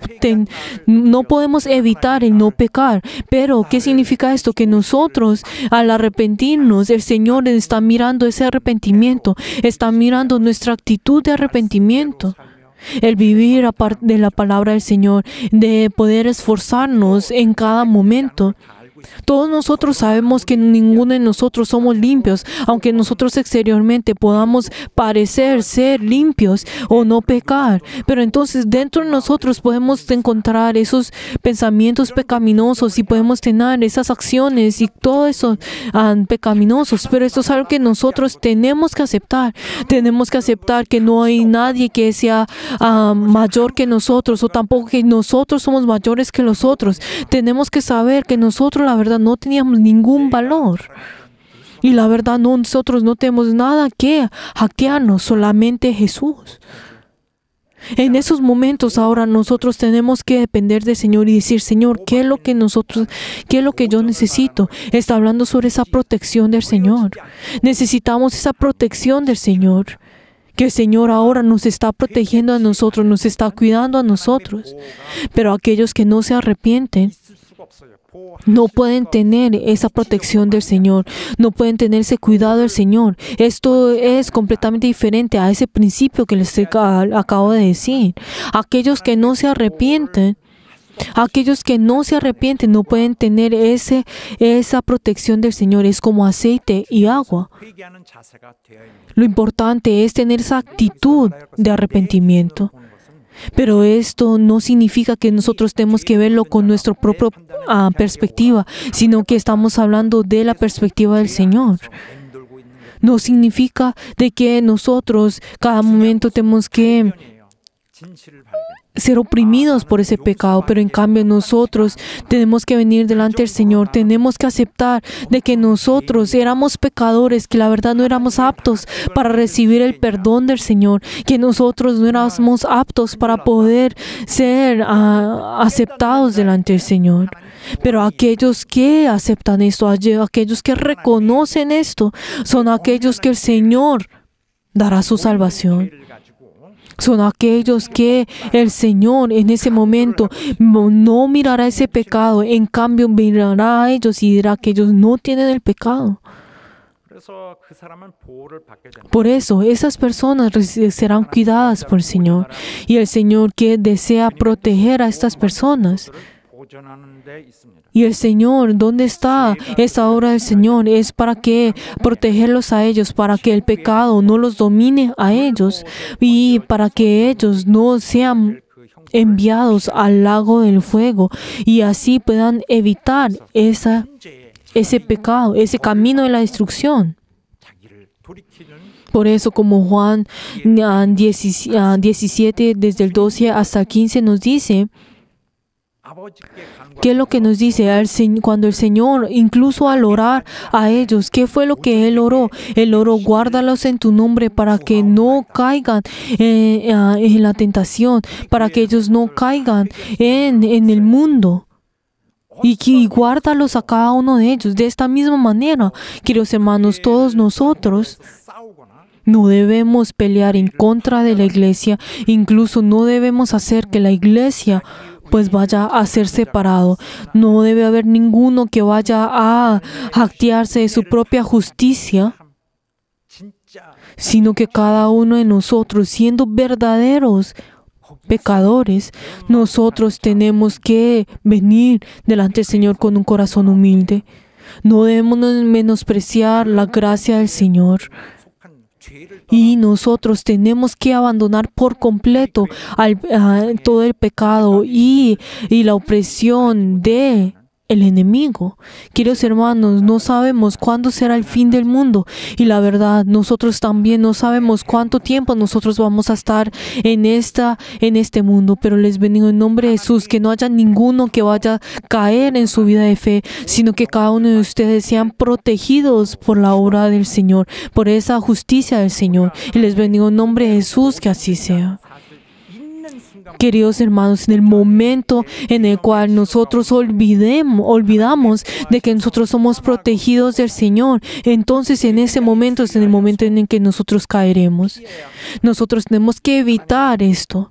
no podemos evitar el no pecar. Pero, ¿qué significa esto? Que nosotros, al arrepentirnos, el Señor está mirando ese arrepentimiento, está mirando nuestra actitud de arrepentimiento. El vivir aparte de la palabra del Señor, de poder esforzarnos en cada momento. Todos nosotros sabemos que ninguno de nosotros somos limpios, aunque nosotros exteriormente podamos parecer ser limpios o no pecar. Pero entonces dentro de nosotros podemos encontrar esos pensamientos pecaminosos y podemos tener esas acciones y todo eso pecaminosos. Pero esto es algo que nosotros tenemos que aceptar. Tenemos que aceptar que no hay nadie que sea mayor que nosotros o tampoco que nosotros somos mayores que los otros. Tenemos que saber que nosotros la verdad no teníamos ningún valor. Y la verdad nosotros no tenemos nada que hackearnos, solamente Jesús. En esos momentos ahora nosotros tenemos que depender del Señor y decir, Señor, ¿qué es lo que yo necesito? Está hablando sobre esa protección del Señor. Necesitamos esa protección del Señor. Que el Señor ahora nos está protegiendo a nosotros, nos está cuidando a nosotros. Pero aquellos que no se arrepienten, no pueden tener esa protección del Señor, no pueden tener ese cuidado del Señor. Esto es completamente diferente a ese principio que les acabo de decir. Aquellos que no se arrepienten, no pueden tener esa protección del Señor. Es como aceite y agua. 회개하는 자세가 되어야 합니다. Lo importante es tener esa actitud de arrepentimiento. Pero esto no significa que nosotros tenemos que verlo con nuestra propia perspectiva, sino que estamos hablando de la perspectiva del Señor. No significa de que nosotros cada momento tenemos que 진실을 발견. ser oprimidos por ese pecado, pero en cambio nosotros tenemos que venir delante del Señor, tenemos que aceptar de que nosotros éramos pecadores, que la verdad no éramos aptos para recibir el perdón del Señor, que nosotros no éramos aptos para poder ser aceptados delante del Señor. Pero aquellos que aceptan esto, aquellos que reconocen esto, son aquellos que el Señor dará su salvación. Son aquellos que el Señor en ese momento no mirará ese pecado, en cambio mirará a ellos y dirá que ellos no tienen el pecado. 그래서 그 사람은 보호를 받게 됩니다. Por eso, esas personas serán cuidadas por el Señor. Y el Señor que desea proteger a estas personas. 보존하는 데 있습니다. Y el Señor, ¿dónde está esta obra del Señor? Es para que protegerlos a ellos, para que el pecado no los domine a ellos y para que ellos no sean enviados al lago del fuego y así puedan evitar ese pecado, ese camino de la destrucción. 자기를 돌이키는 Por eso, como Juan 17, desde el 12 hasta el 15 nos dice, 아버지께 간구하는 ¿qué es lo que nos dice? Cuando el Señor, incluso al orar a ellos, ¿qué fue lo que Él oró? Él oró, guárdalos en tu nombre para que no caigan en la tentación, para que ellos no caigan en el mundo. y guárdalos a cada uno de ellos. De esta misma manera, queridos hermanos, todos nosotros no debemos pelear en contra de la iglesia, incluso no debemos hacer que la iglesia pues vaya a ser separado. No debe haber ninguno que vaya a jactarse de su propia justicia, sino que cada uno de nosotros, siendo verdaderos pecadores, nosotros tenemos que venir delante del Señor con un corazón humilde. No debemos menospreciar la gracia del Señor. Y nosotros tenemos que abandonar por completo todo el pecado y la opresión de el enemigo. Queridos hermanos, no sabemos cuándo será el fin del mundo, y la verdad, nosotros también no sabemos cuánto tiempo nosotros vamos a estar en este mundo, pero les bendigo en nombre de Jesús, que no haya ninguno que vaya a caer en su vida de fe, sino que cada uno de ustedes sean protegidos por la obra del Señor, por esa justicia del Señor, y les bendigo en nombre de Jesús, que así sea. Queridos hermanos, en el momento en el cual nosotros olvidamos de que nosotros somos protegidos del Señor, entonces en ese momento es en el momento en el que nosotros caeremos. Nosotros tenemos que evitar esto.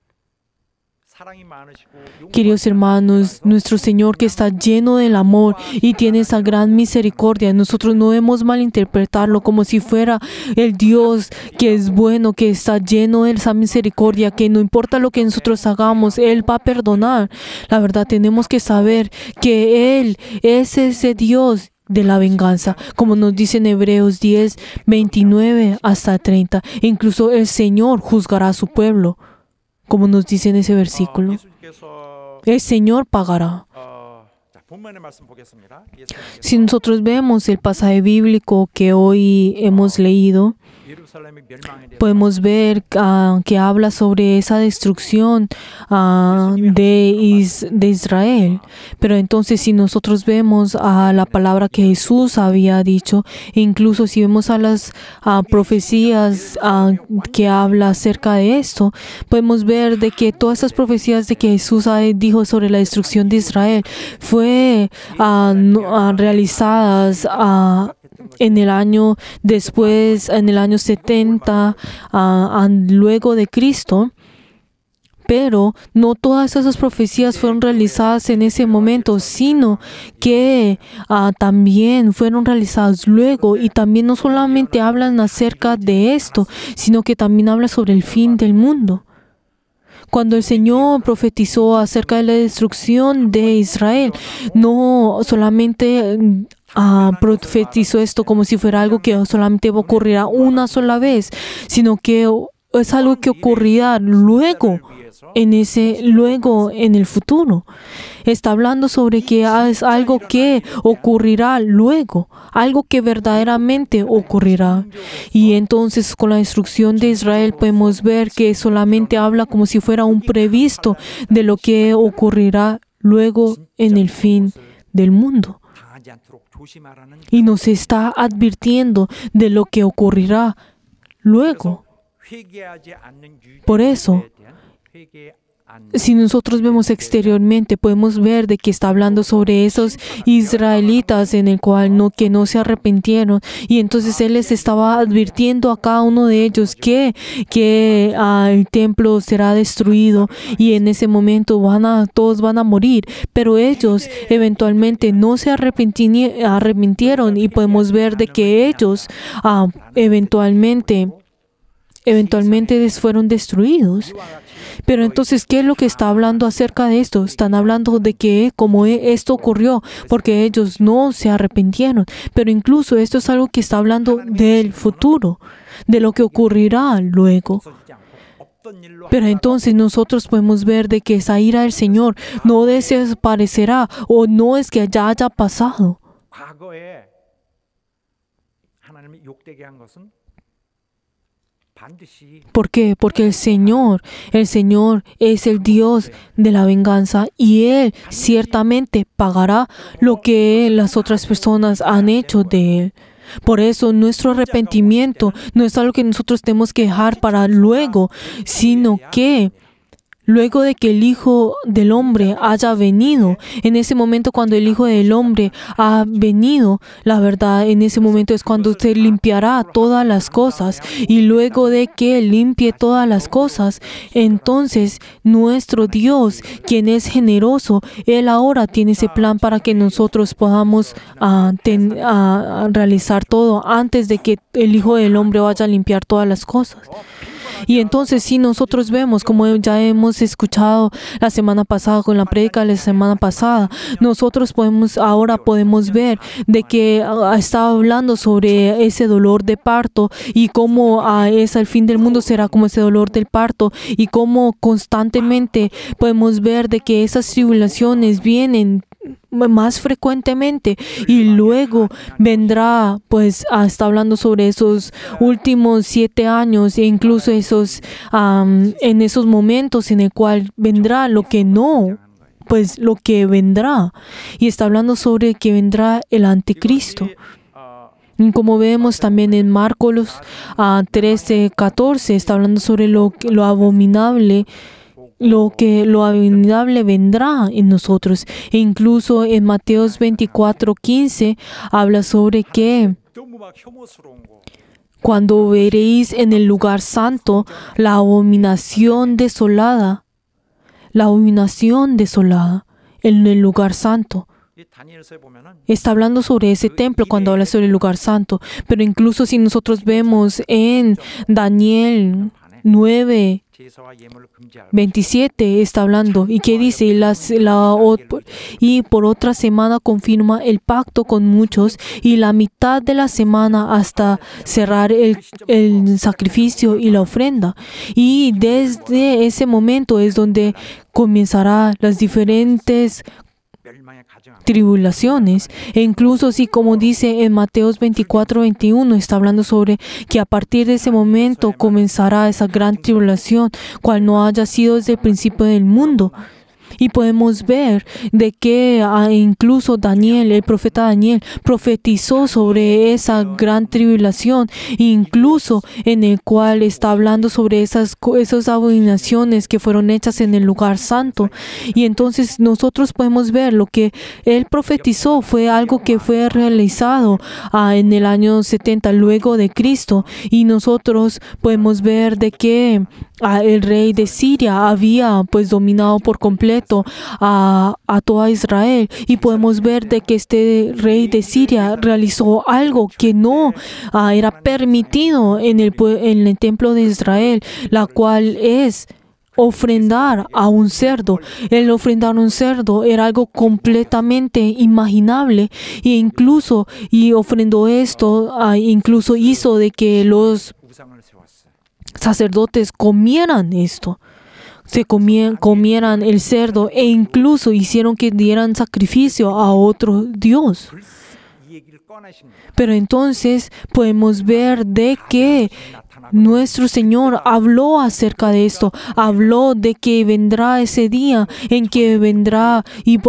Queridos hermanos, nuestro Señor, que está lleno del amor y tiene esa gran misericordia, nosotros no debemos malinterpretarlo como si fuera el Dios que es bueno, que está lleno de esa misericordia, que no importa lo que nosotros hagamos, Él va a perdonar. La verdad, tenemos que saber que Él es ese Dios de la venganza, como nos dice en Hebreos 10, 29 hasta 30. Incluso el Señor juzgará a su pueblo, como nos dice en ese versículo. El Señor pagará. Si nosotros vemos el pasaje bíblico que hoy hemos leído, podemos ver que habla sobre esa destrucción de Israel. Pero entonces, si nosotros vemos la palabra que Jesús había dicho, e incluso si vemos a las profecías que habla acerca de esto, podemos ver de que todas esas profecías de que Jesús dijo sobre la destrucción de Israel fue realizadas en el año 70 luego de Cristo. Pero no todas esas profecías fueron realizadas en ese momento, sino que también fueron realizadas luego, y también no solamente hablan acerca de esto, sino que también habla sobre el fin del mundo. Cuando el Señor profetizó acerca de la destrucción de Israel, no solamente profetizó esto como si fuera algo que solamente ocurrirá una sola vez, sino que es algo que ocurrirá luego en el futuro. Está hablando sobre que es algo que ocurrirá luego, algo que verdaderamente ocurrirá. Y entonces con la destrucción de Israel podemos ver que solamente habla como si fuera un previsto de lo que ocurrirá luego en el fin del mundo. Y nos está advirtiendo de lo que ocurrirá luego. Por eso, si nosotros vemos exteriormente, podemos ver de que está hablando sobre esos israelitas en el cual que no se arrepintieron, y entonces Él les estaba advirtiendo a cada uno de ellos que el templo será destruido, y en ese momento todos van a morir, pero ellos eventualmente no se arrepintieron, y podemos ver de que ellos eventualmente fueron destruidos. Pero entonces, ¿qué es lo que está hablando acerca de esto? Están hablando de que como esto ocurrió, porque ellos no se arrepintieron. Pero incluso esto es algo que está hablando del futuro, de lo que ocurrirá luego. Pero entonces nosotros podemos ver de que esa ira del Señor no desaparecerá, o no es que ya haya pasado. ¿Por qué? Porque el Señor es el Dios de la venganza, y Él ciertamente pagará lo que las otras personas han hecho de Él. Por eso nuestro arrepentimiento no es algo que nosotros tenemos que dejar para luego, sino que luego de que el Hijo del Hombre haya venido, en ese momento cuando el Hijo del Hombre ha venido, la verdad, en ese momento es cuando usted limpiará todas las cosas. Y luego de que limpie todas las cosas, entonces nuestro Dios, quien es generoso, Él ahora tiene ese plan para que nosotros podamos realizar todo antes de que el Hijo del Hombre vaya a limpiar todas las cosas. Y entonces si nosotros vemos, como ya hemos escuchado la semana pasada con la prédica de la semana pasada, nosotros ahora podemos ver de que estaba hablando sobre ese dolor de parto y cómo es el fin del mundo será como ese dolor del parto, y cómo constantemente podemos ver de que esas tribulaciones vienen más frecuentemente, y luego vendrá, pues está hablando sobre esos últimos 7 años e incluso en esos momentos en el cual vendrá lo que vendrá, y está hablando sobre que vendrá el anticristo. Como vemos también en Marcos 13:14, está hablando sobre lo abominable. Lo abominable vendrá en nosotros. E incluso en Mateos 24:15 habla sobre que cuando veréis en el lugar santo la abominación desolada en el lugar santo. Está hablando sobre ese templo cuando habla sobre el lugar santo. Pero incluso si nosotros vemos en Daniel 9:27 está hablando, y que dice, y por otra semana confirma el pacto con muchos, y la mitad de la semana hasta cerrar el sacrificio y la ofrenda. Y desde ese momento es donde comenzará las diferentes tribulaciones. E incluso así como dice en Mateos 24:21, está hablando sobre que a partir de ese momento comenzará esa gran tribulación, cual no haya sido desde el principio del mundo. Y podemos ver de que incluso Daniel, el profeta Daniel, profetizó sobre esa gran tribulación, incluso en el cual está hablando sobre esas abominaciones que fueron hechas en el lugar santo. Y entonces nosotros podemos ver lo que él profetizó fue algo que fue realizado en el año 70 luego de Cristo. Y nosotros podemos ver de que el rey de Siria había pues dominado por completo a toda Israel, y podemos ver de que este rey de Siria realizó algo que no era permitido en el templo de Israel, la cual es ofrendar a un cerdo. El ofrendar a un cerdo era algo completamente imaginable, y ofrendó esto, incluso hizo de que los sacerdotes comieran esto, comieran el cerdo, e incluso hicieron que dieran sacrificio a otro Dios. Pero entonces podemos ver de que nuestro Señor habló acerca de esto, habló de que vendrá ese día en que vendrá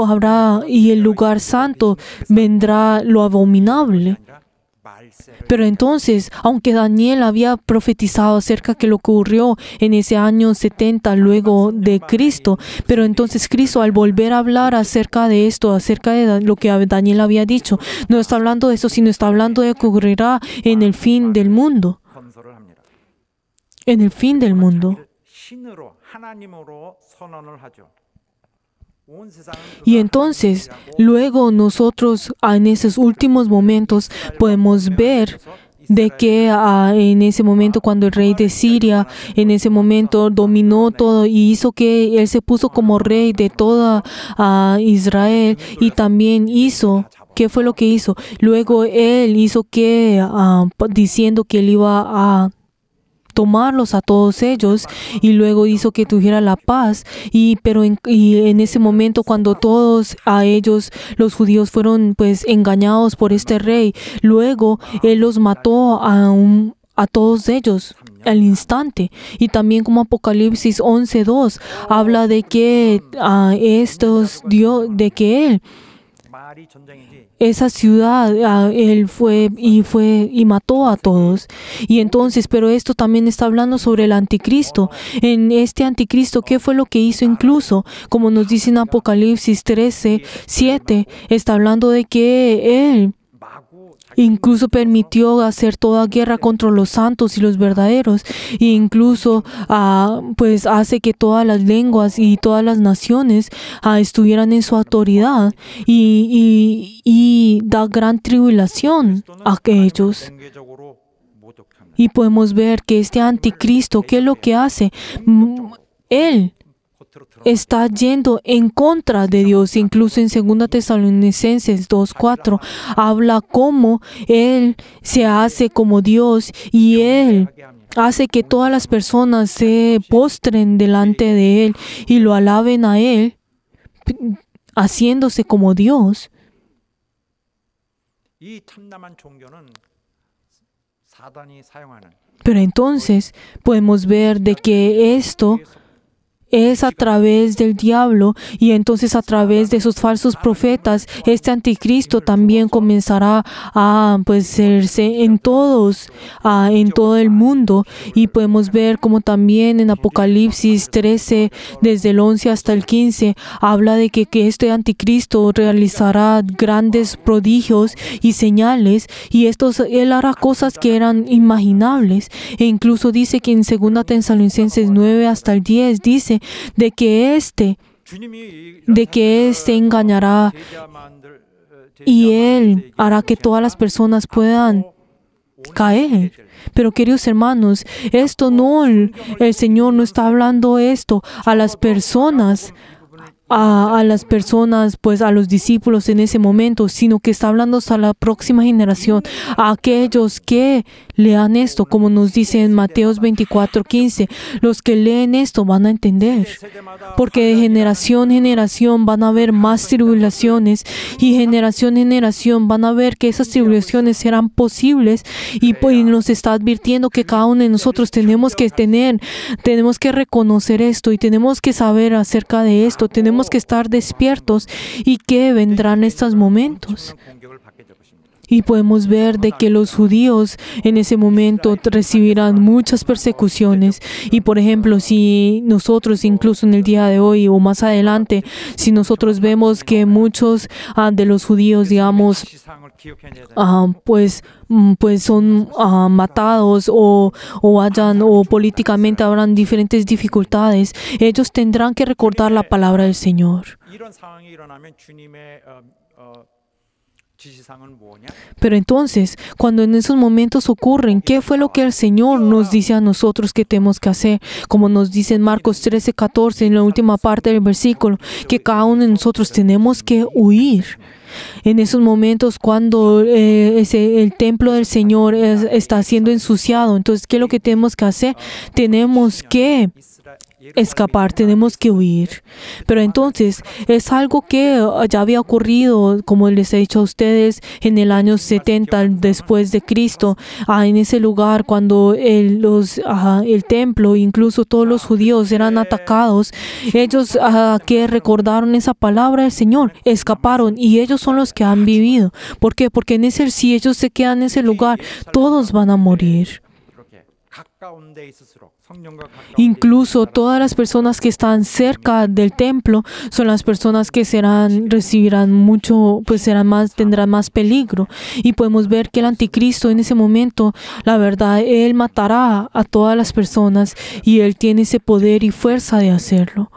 y el lugar santo vendrá lo abominable. Pero entonces, aunque Daniel había profetizado acerca de lo que ocurrió en ese año 70 luego de Cristo, pero entonces Cristo, al volver a hablar acerca de esto, acerca de lo que Daniel había dicho, no está hablando de eso, sino está hablando de lo que ocurrirá en el fin del mundo. En el fin del mundo. Y entonces, luego nosotros en esos últimos momentos podemos ver de que en ese momento cuando el rey de Siria en ese momento dominó todo y hizo que él se puso como rey de toda Israel, y también hizo, ¿qué fue lo que hizo? Luego él hizo que, diciendo que él iba a tomarlos a todos ellos, y luego hizo que tuviera la paz, y en ese momento cuando todos a ellos los judíos fueron pues engañados por este rey, luego él los mató a todos ellos al instante. Y también como Apocalipsis 11:2 habla de que él esa ciudad, él fue y mató a todos. Y entonces, pero esto también está hablando sobre el anticristo. En este anticristo, ¿qué fue lo que hizo incluso? Como nos dice en Apocalipsis 13:7, está hablando de que él incluso permitió hacer toda guerra contra los santos y los verdaderos, e incluso pues hace que todas las lenguas y todas las naciones estuvieran en su autoridad y da gran tribulación a ellos. Y podemos ver que este anticristo, ¿qué es lo que hace? Él está yendo en contra de Dios. Incluso en 2 Tesalonicenses 2:4 habla cómo Él se hace como Dios y Él hace que todas las personas se postren delante de Él y lo alaben a Él, haciéndose como Dios. Pero entonces podemos ver de que esto es a través del diablo, y entonces a través de esos falsos profetas, este anticristo también comenzará a serse en todo el mundo. Y podemos ver como también en Apocalipsis 13, desde el 11 hasta el 15, habla de que este anticristo realizará grandes prodigios y señales, y él hará cosas que eran imaginables. E incluso dice que en 2 Tesalonicenses 9 hasta el 10 dice de que este engañará y él hará que todas las personas puedan caer. Pero queridos hermanos, el Señor no está hablando esto a las personas, pues a los discípulos en ese momento, sino que está hablando a la próxima generación, a aquellos que lean esto, como nos dice en Mateo 24:15. Los que leen esto van a entender, porque de generación en generación van a haber más tribulaciones, y generación en generación van a ver que esas tribulaciones serán posibles, y nos está advirtiendo que cada uno de nosotros tenemos que reconocer esto, y tenemos que saber acerca de esto, tenemos que estar despiertos, y que vendrán estos momentos. Y podemos ver de que los judíos en ese momento recibirán muchas persecuciones. Y por ejemplo, si nosotros incluso en el día de hoy o más adelante, si nosotros vemos que muchos de los judíos, digamos, pues son matados o políticamente habrán diferentes dificultades, ellos tendrán que recordar la palabra del Señor. Pero entonces, cuando en esos momentos ocurren, ¿qué fue lo que el Señor nos dice a nosotros que tenemos que hacer? Como nos dice en Marcos 13:14, en la última parte del versículo, que cada uno de nosotros tenemos que huir. En esos momentos cuando el templo del Señor está siendo ensuciado, entonces, ¿qué es lo que tenemos que hacer? Tenemos que escapar, tenemos que huir. Pero entonces es algo que ya había ocurrido, como les he dicho a ustedes, en el año 70 después de Cristo, en ese lugar cuando el templo, incluso todos los judíos eran atacados. Ellos que recordaron esa palabra del Señor, escaparon, y ellos son los que han vivido. ¿Por qué? Porque si ellos se quedan en ese lugar, todos van a morir. Incluso todas las personas que están cerca del templo son las personas que recibirán mucho, pues tendrán más peligro. Y podemos ver que el anticristo en ese momento, la verdad, él matará a todas las personas, y él tiene ese poder y fuerza de hacerlo.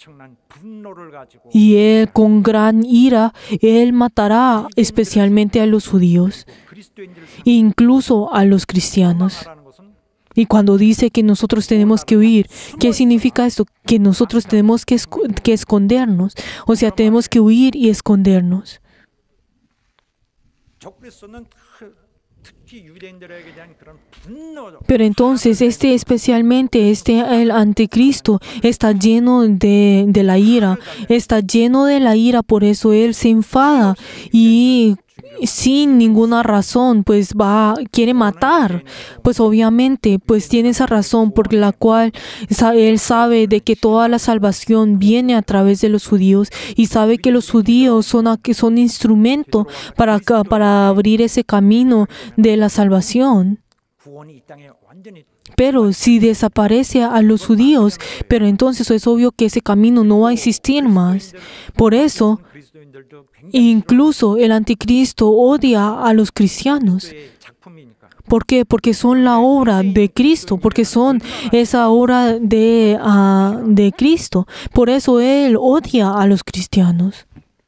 Y él con gran ira, él matará especialmente a los judíos, incluso a los cristianos. Y cuando dice que nosotros tenemos que huir, ¿qué significa esto? Que nosotros tenemos que escondernos. O sea, tenemos que huir y escondernos. Pero entonces especialmente el anticristo está lleno de la ira, está lleno de la ira, por eso él se enfada y sin ninguna razón pues quiere matar. Pues obviamente pues tiene esa razón por la cual él sabe de que toda la salvación viene a través de los judíos y sabe que los judíos son instrumento para abrir ese camino de la salvación. Pero si desaparece a los judíos, pero entonces es obvio que ese camino no va a existir más. Por eso, incluso el anticristo odia a los cristianos. ¿Por qué? Porque son la obra de Cristo, porque son esa obra de Cristo. Por eso él odia a los cristianos.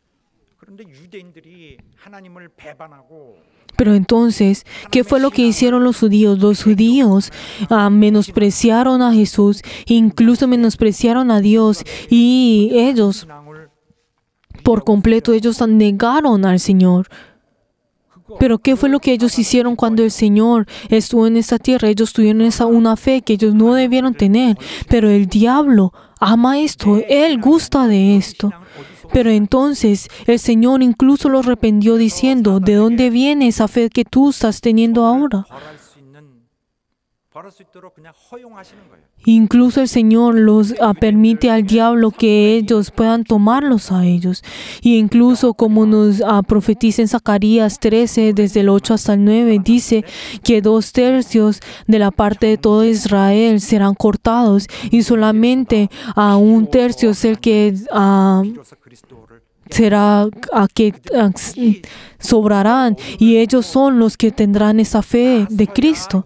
Pero entonces, ¿qué fue lo que hicieron los judíos? Los judíos menospreciaron a Jesús, incluso menospreciaron a Dios, y ellos, por completo, ellos negaron al Señor. Pero ¿qué fue lo que ellos hicieron cuando el Señor estuvo en esta tierra? Ellos tuvieron una fe que ellos no debieron tener. Pero el diablo ama esto, él gusta de esto. Pero entonces el Señor incluso los reprendió diciendo, ¿de dónde viene esa fe que tú estás teniendo ahora? Incluso el Señor los permite al diablo que ellos puedan tomarlos a ellos. Y incluso como nos profetiza en Zacarías 13, desde el 8 hasta el 9, dice que 2/3 de la parte de todo Israel serán cortados y solamente 1/3 es el que sobrarán, y ellos son los que tendrán esa fe de Cristo.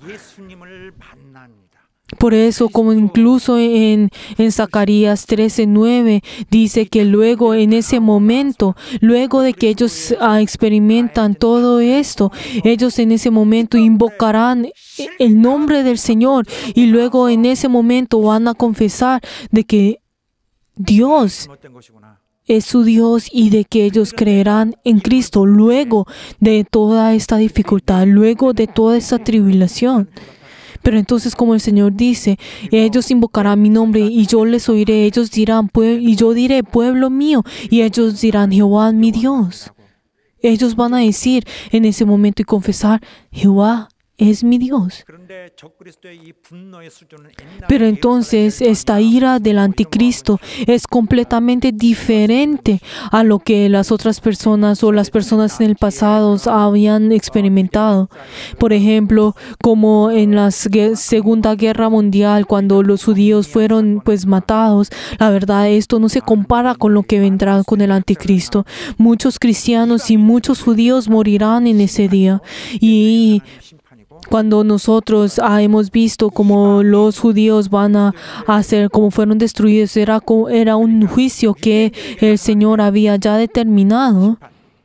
Por eso, como incluso en Zacarías 13:9 dice que luego en ese momento, luego de que ellos experimentan todo esto, ellos en ese momento invocarán el nombre del Señor y luego en ese momento van a confesar de que Dios es su Dios y de que ellos creerán en Cristo luego de toda esta dificultad, luego de toda esta tribulación. Pero entonces, como el Señor dice, ellos invocarán mi nombre y yo les oiré. Ellos dirán, y yo diré, pueblo mío, y ellos dirán, Jehová mi Dios. Ellos van a decir en ese momento y confesar, Jehová es mi Dios. Pero entonces esta ira del anticristo es completamente diferente a lo que las otras personas o las personas en el pasado habían experimentado. Por ejemplo, como en la Segunda Guerra Mundial, cuando los judíos fueron matados, la verdad esto no se compara con lo que vendrá con el anticristo. Muchos cristianos y muchos judíos morirán en ese día. Y cuando nosotros hemos visto cómo los judíos van a hacer, cómo fueron destruidos, era un juicio que el Señor había ya determinado.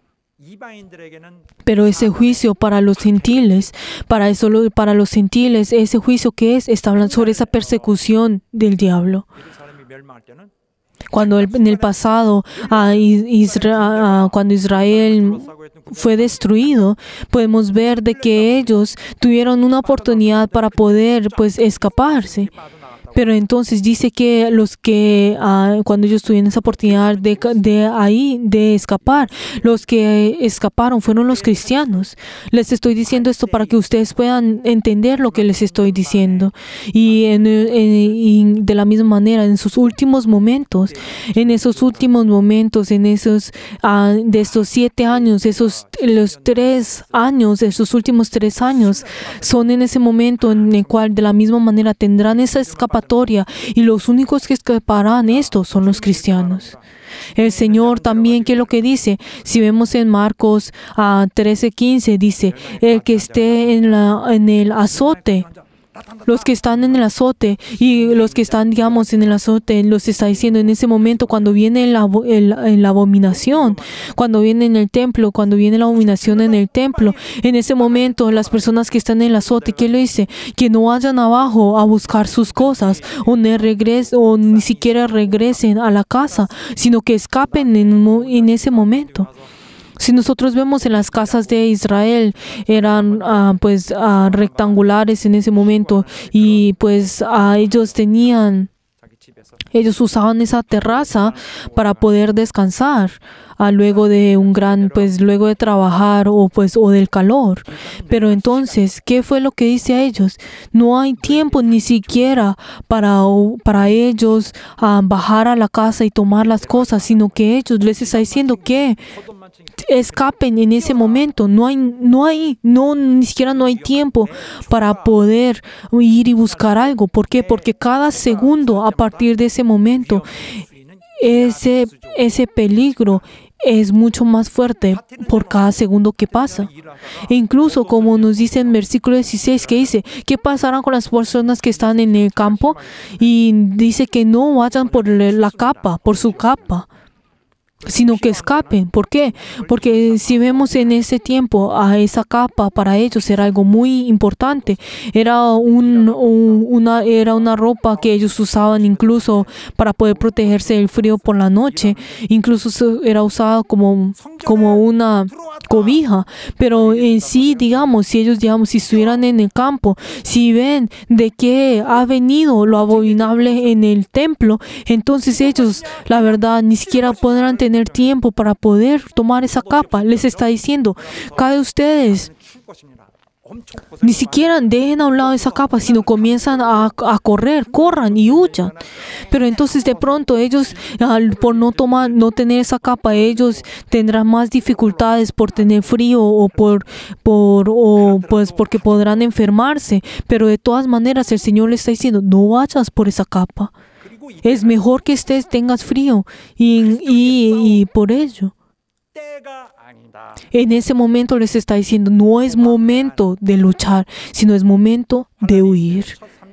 Pero ese juicio para los gentiles, para los gentiles, ese juicio que está hablando sobre esa persecución del diablo. Cuando en el pasado, cuando Israel fue destruido, podemos ver de que ellos tuvieron una oportunidad para poder escaparse. Pero entonces dice que cuando ellos tuvieron esa oportunidad de escapar, los que escaparon fueron los cristianos. Les estoy diciendo esto para que ustedes puedan entender lo que les estoy diciendo. Y de la misma manera, en sus últimos momentos, de estos 7 años, esos últimos 3 años, son en ese momento en el cual de la misma manera tendrán esa escapatoria. Y los únicos que escaparán estos son los cristianos. El Señor también, ¿qué es lo que dice? Si vemos en Marcos 13:15, dice, el que esté en el azote, los que están en el azote y los que están, en el azote, los está diciendo en ese momento cuando viene la abominación, cuando viene en el templo, cuando viene la abominación en el templo, en ese momento las personas que están en el azote, ¿qué le dice? Que no vayan abajo a buscar sus cosas o ni siquiera regresen a la casa, sino que escapen en ese momento. Si nosotros vemos en las casas de Israel, eran rectangulares en ese momento y pues ellos usaban esa terraza para poder descansar luego de luego de trabajar o del calor. Pero entonces, ¿qué fue lo que dice a ellos? No hay tiempo ni siquiera para ellos bajar a la casa y tomar las cosas, sino que ellos les está diciendo que escapen en ese momento. Ni siquiera no hay tiempo para poder ir y buscar algo. ¿Por qué? Porque cada segundo a partir de ese momento, ese peligro es mucho más fuerte por cada segundo que pasa. E incluso como nos dice en versículo 16, que dice, ¿qué pasará con las personas que están en el campo? Y dice que no vayan por su capa, sino que escapen. ¿Por qué? Porque si vemos en ese tiempo, esa capa para ellos era algo muy importante. Era una ropa que ellos usaban incluso para poder protegerse del frío por la noche. Incluso era usada como una cobija. Pero en sí, si estuvieran en el campo, si ven de que ha venido lo abominable en el templo, entonces ellos, la verdad, ni siquiera podrán tener tiempo para poder tomar esa capa. Les está diciendo, cada de ustedes ni siquiera dejen a un lado esa capa, sino comienzan a corran y huyan. Pero entonces de pronto ellos, por no tener esa capa, ellos tendrán más dificultades por tener frío o porque podrán enfermarse. Pero de todas maneras el Señor les está diciendo, no vayas por esa capa. Es mejor que tengas frío y por ello. En ese momento les está diciendo, no es momento de luchar, sino es momento de huir.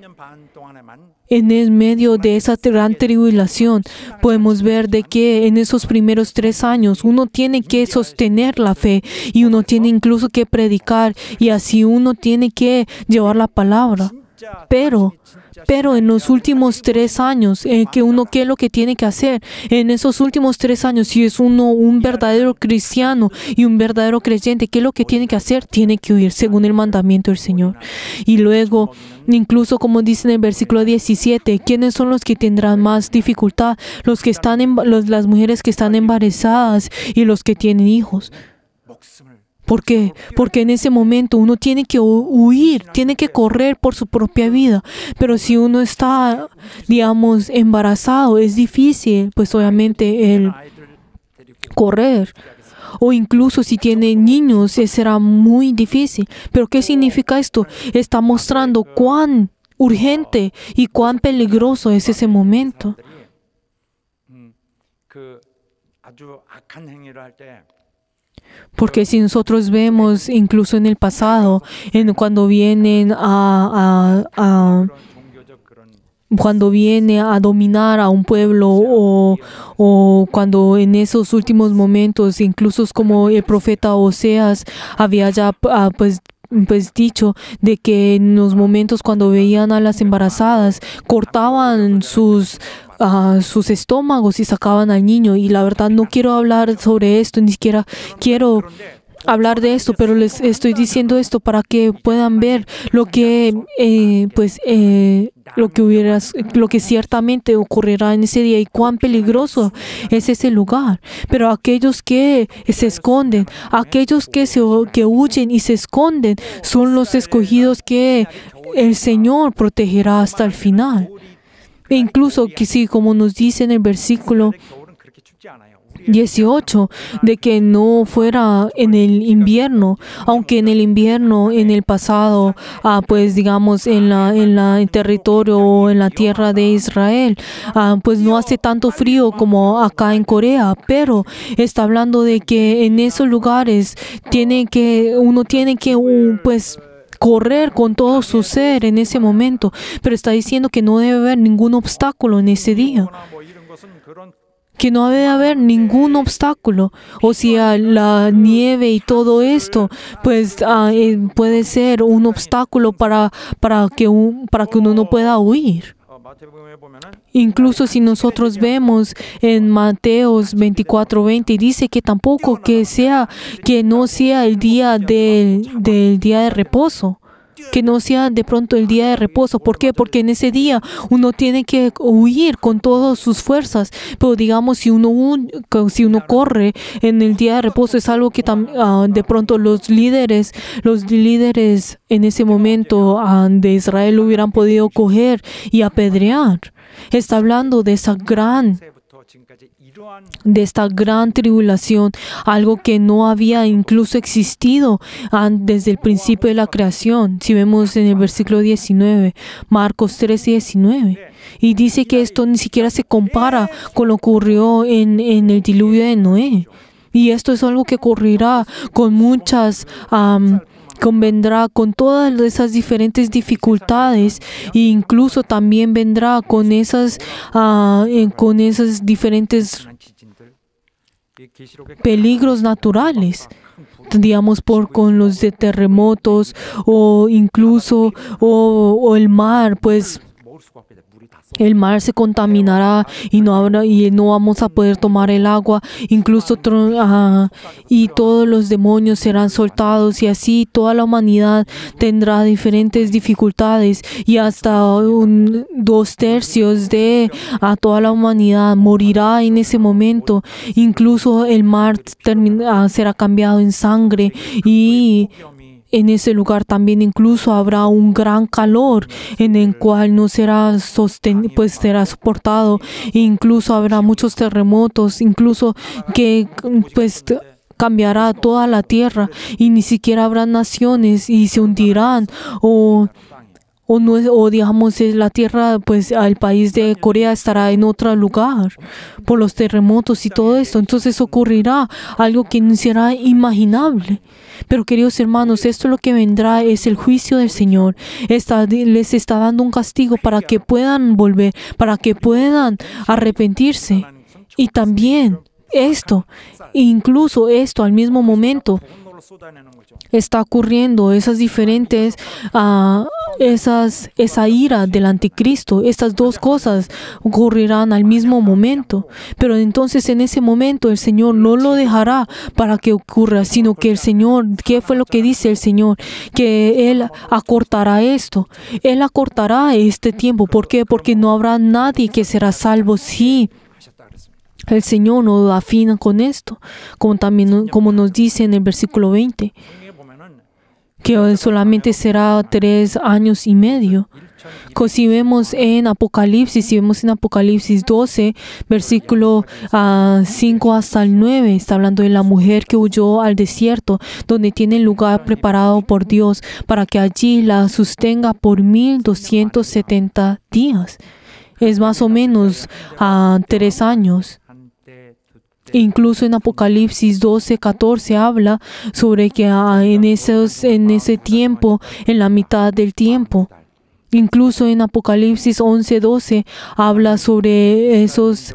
En el medio de esa gran tribulación, podemos ver de que en esos primeros 3 años uno tiene que sostener la fe y uno tiene incluso que predicar y así uno tiene que llevar la palabra. Pero en los últimos 3 años, ¿qué es lo que tiene que hacer? En esos últimos 3 años, si es uno un verdadero cristiano y un verdadero creyente, ¿qué es lo que tiene que hacer? Tiene que huir según el mandamiento del Señor. Y luego, incluso como dice en el versículo 17, ¿quiénes son los que tendrán más dificultad? Las mujeres que están embarazadas y los que tienen hijos. ¿Por qué? Porque en ese momento uno tiene que huir, tiene que correr por su propia vida. Pero si uno está, embarazado, es difícil, pues obviamente el correr. O incluso si tiene niños, será muy difícil. Pero ¿qué significa esto? Está mostrando cuán urgente y cuán peligroso es ese momento. Porque si nosotros vemos incluso en el pasado, cuando viene a dominar a un pueblo o cuando en esos últimos momentos, incluso como el profeta Oseas había ya dicho de que en los momentos cuando veían a las embarazadas, cortaban sus estómagos y sacaban al niño. Y la verdad no quiero hablar sobre esto, ni siquiera quiero hablar de esto, pero les estoy diciendo esto para que puedan ver lo que ciertamente ocurrirá en ese día y cuán peligroso es ese lugar. Pero aquellos que se esconden, aquellos que huyen y se esconden, son los escogidos que el Señor protegerá hasta el final. E incluso que sí, como nos dice en el versículo 18, de que no fuera en el invierno, aunque en el invierno, en el pasado, en el territorio o en la tierra de Israel, pues no hace tanto frío como acá en Corea, pero está hablando de que en esos lugares uno tiene que correr con todo su ser en ese momento, pero está diciendo que no debe haber ningún obstáculo en ese día. Que no debe haber ningún obstáculo. O sea, la nieve y todo esto, pues puede ser un obstáculo para que uno no pueda huir. Incluso si nosotros vemos en Mateos 24:20, dice que tampoco que no sea el día del día de reposo. Que no sea de pronto el día de reposo. ¿Por qué? Porque en ese día uno tiene que huir con todas sus fuerzas. Pero digamos, si uno corre en el día de reposo, es algo que de pronto los líderes en ese momento de Israel hubieran podido coger y apedrear. Está hablando de esta gran tribulación, algo que no había incluso existido desde el principio de la creación. Si vemos en el versículo 19, Marcos 13:19, y dice que esto ni siquiera se compara con lo que ocurrió en el diluvio de Noé. Y esto es algo que ocurrirá con convendrá con todas esas diferentes dificultades e incluso también vendrá con esas diferentes peligros naturales, digamos con los de terremotos o incluso o el mar, pues el mar se contaminará y no vamos a poder tomar el agua, incluso y todos los demonios serán soltados, y así toda la humanidad tendrá diferentes dificultades, y hasta 2/3 de toda la humanidad morirá en ese momento. Incluso el mar será cambiado en sangre, y en ese lugar también incluso habrá un gran calor en el cual no será será soportado. E incluso habrá muchos terremotos, incluso que cambiará toda la tierra, y ni siquiera habrá naciones y se hundirán o digamos la tierra, pues el país de Corea estará en otro lugar por los terremotos y todo esto. Entonces ocurrirá algo que no será imaginable. Pero queridos hermanos, esto lo que vendrá es el juicio del Señor. Les está dando un castigo para que puedan volver, para que puedan arrepentirse. Y también incluso esto al mismo momento está ocurriendo, esa ira del anticristo. Estas dos cosas ocurrirán al mismo momento. Pero entonces en ese momento el Señor no lo dejará para que ocurra, sino que el Señor, ¿qué fue lo que dice el Señor? Que Él acortará esto. Él acortará este tiempo. ¿Por qué? Porque no habrá nadie que será salvo si el Señor no afina con esto, como nos dice en el versículo 20, que solamente será 3 años y medio. Si vemos en Apocalipsis 12, versículo 5 hasta el 9, está hablando de la mujer que huyó al desierto, donde tiene el lugar preparado por Dios para que allí la sostenga por 1270 días. Es más o menos 3 años. Incluso en Apocalipsis 12:14 habla sobre que en ese tiempo, en la mitad del tiempo. Incluso en Apocalipsis 11:12 habla sobre esos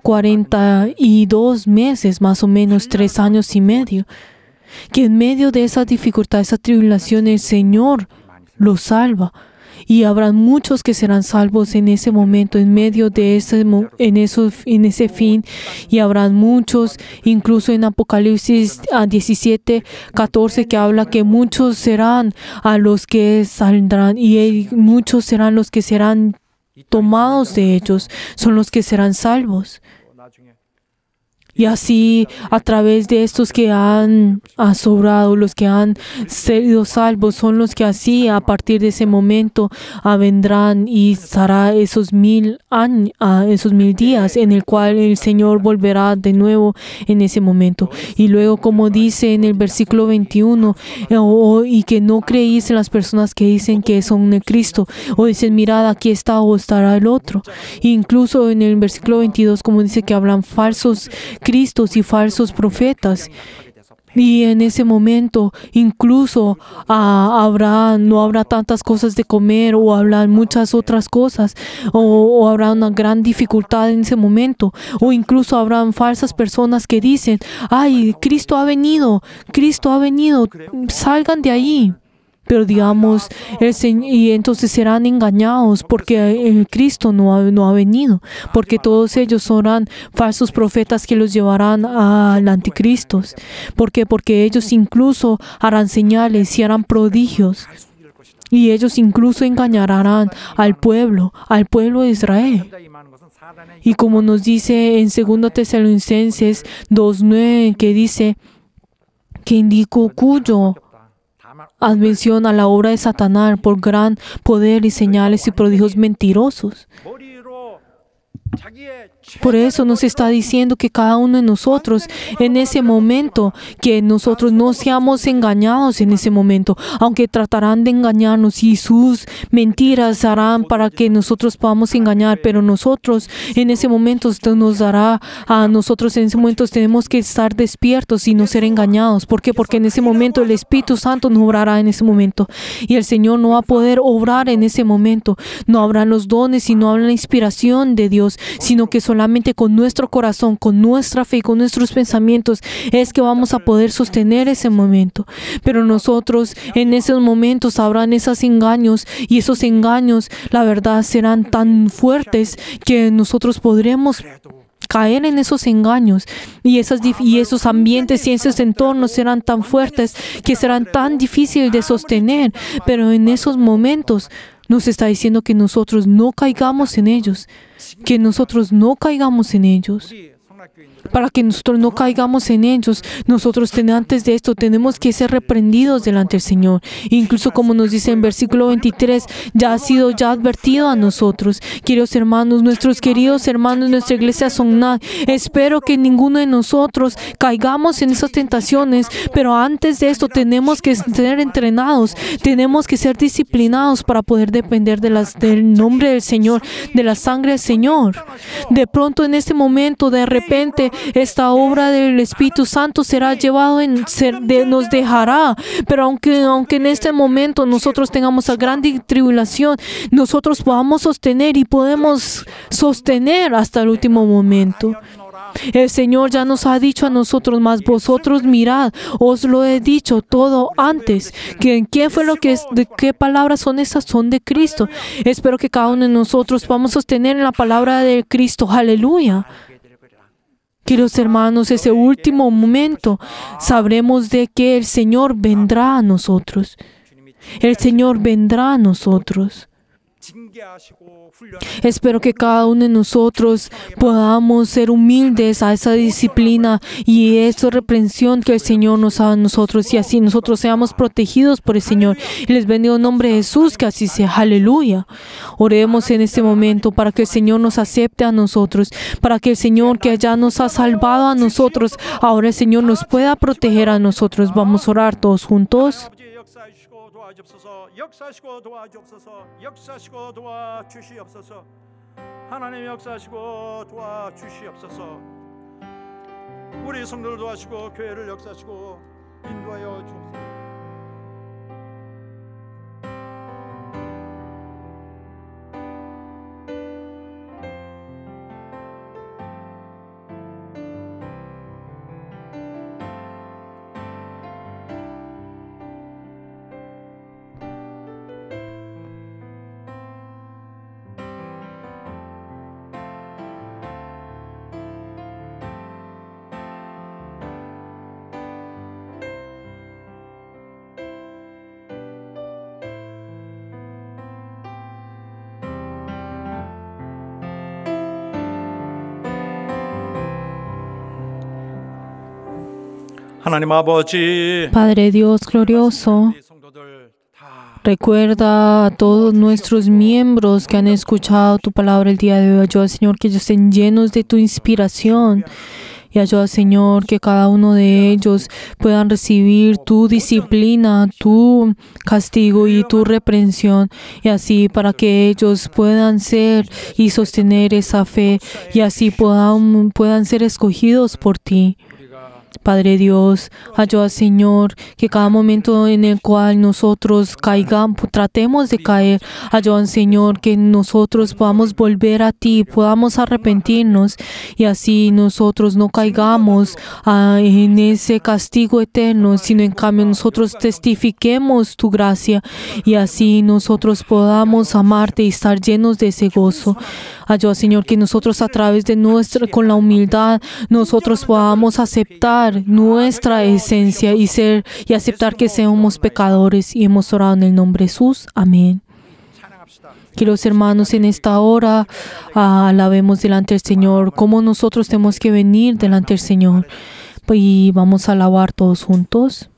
42 meses, más o menos 3 años y medio. Que en medio de esa dificultad, esa tribulación, el Señor los salva. Y habrá muchos que serán salvos en ese momento, en medio de en ese fin. Y habrán muchos, incluso en Apocalipsis 17:14, que habla que muchos serán a los que saldrán, y muchos serán los que serán tomados de ellos, son los que serán salvos. Y así, a través de estos que han sobrado, los que han sido salvos, son los que así, a partir de ese momento, vendrán y estará esos 1000 días en el cual el Señor volverá de nuevo en ese momento. Y luego, como dice en el versículo 21, y que no creéis en las personas que dicen que son de Cristo, o dicen, mirad, aquí está o estará el otro. E incluso en el versículo 22, como dice que hablan falsos cristos y falsos profetas. Y en ese momento incluso no habrá tantas cosas de comer, o habrá muchas otras cosas, o habrá una gran dificultad en ese momento, o incluso habrán falsas personas que dicen, ay, Cristo ha venido, salgan de ahí. Pero digamos, y entonces serán engañados porque el Cristo no ha venido, porque todos ellos serán falsos profetas que los llevarán al anticristo. ¿Por qué? Porque ellos incluso harán señales y harán prodigios. Y ellos incluso engañarán al pueblo de Israel. Y como nos dice en 2 Tesalonicenses 2:9, que dice que indicó cuyo advención a la obra de Satanás por gran poder y señales y prodigios mentirosos. Por eso nos está diciendo que cada uno de nosotros en ese momento, que nosotros no seamos engañados en ese momento, aunque tratarán de engañarnos y sus mentiras harán para que nosotros podamos engañar, pero nosotros en ese momento nos dará a nosotros en ese momento tenemos que estar despiertos y no ser engañados. ¿Por qué? Porque en ese momento el Espíritu Santo no obrará en ese momento y el Señor no va a poder obrar en ese momento. No habrán los dones y no habrá la inspiración de Dios, sino que solamente con nuestro corazón, con nuestra fe, con nuestros pensamientos es que vamos a poder sostener ese momento. Pero nosotros en esos momentos habrán esos engaños y esos engaños, la verdad, serán tan fuertes que nosotros podremos caer en esos engaños y esos ambientes y esos entornos serán tan fuertes que serán tan difíciles de sostener. Pero en esos momentos nos está diciendo que nosotros no caigamos en ellos, que nosotros no caigamos en ellos. Para que nosotros no caigamos en ellos, nosotros antes de esto tenemos que ser reprendidos delante del Señor. Incluso como nos dice en versículo 23, ya ha sido advertido a nosotros. Queridos hermanos, nuestros queridos hermanos de nuestra iglesia Songnat, espero que ninguno de nosotros caigamos en esas tentaciones, pero antes de esto tenemos que ser entrenados, tenemos que ser disciplinados para poder depender del nombre del Señor, de la sangre del Señor. De pronto en este momento, de repente, esta obra del Espíritu Santo será llevado nos dejará. Pero aunque en este momento nosotros tengamos a gran tribulación, nosotros podamos sostener y podemos sostener hasta el último momento. El Señor ya nos ha dicho a nosotros, mas vosotros mirad, os lo he dicho todo antes. ¿Quién fue de qué palabras son esas? Son de Cristo. Espero que cada uno de nosotros podamos sostener en la palabra de Cristo. Aleluya. Queridos hermanos, ese último momento sabremos de que el Señor vendrá a nosotros. El Señor vendrá a nosotros. Espero que cada uno de nosotros podamos ser humildes a esa disciplina y esa reprensión que el Señor nos da a nosotros y así nosotros seamos protegidos por el Señor. Y les bendigo en nombre de Jesús, que así sea. Aleluya. Oremos en este momento para que el Señor nos acepte a nosotros, para que el Señor que ya nos ha salvado a nosotros, ahora el Señor nos pueda proteger a nosotros. Vamos a orar todos juntos. 역사하시고 도와주옵소서. 역사하시고 도와주시옵소서. 하나님 역사하시고 도와주시옵소서. 우리 성도를 도와주시고 교회를 역사하시고 인도하여 주옵소서. 하나님 아버지, Padre Dios glorioso, recuerda a todos nuestros miembros que han escuchado tu palabra el día de hoy. Ayuda, Señor, que ellos estén llenos de tu inspiración. Y ayuda, Señor, que cada uno de ellos puedan recibir tu disciplina, tu castigo y tu reprensión. Y así para que ellos puedan ser y sostener esa fe. Y así puedan ser escogidos por ti. Padre Dios, ayuda, Señor, que cada momento en el cual nosotros caigamos, tratemos de caer, ayuda, Señor, que nosotros podamos volver a ti, podamos arrepentirnos y así nosotros no caigamos en ese castigo eterno, sino en cambio nosotros testifiquemos tu gracia y así nosotros podamos amarte y estar llenos de ese gozo. Ayuda, Señor, que nosotros a través de con la humildad, nosotros podamos aceptar nuestra esencia y aceptar que seamos pecadores. Y hemos orado en el nombre de Jesús. Amén. Queridos hermanos, en esta hora alabemos delante del Señor, cómo nosotros tenemos que venir delante del Señor. Y vamos a alabar todos juntos.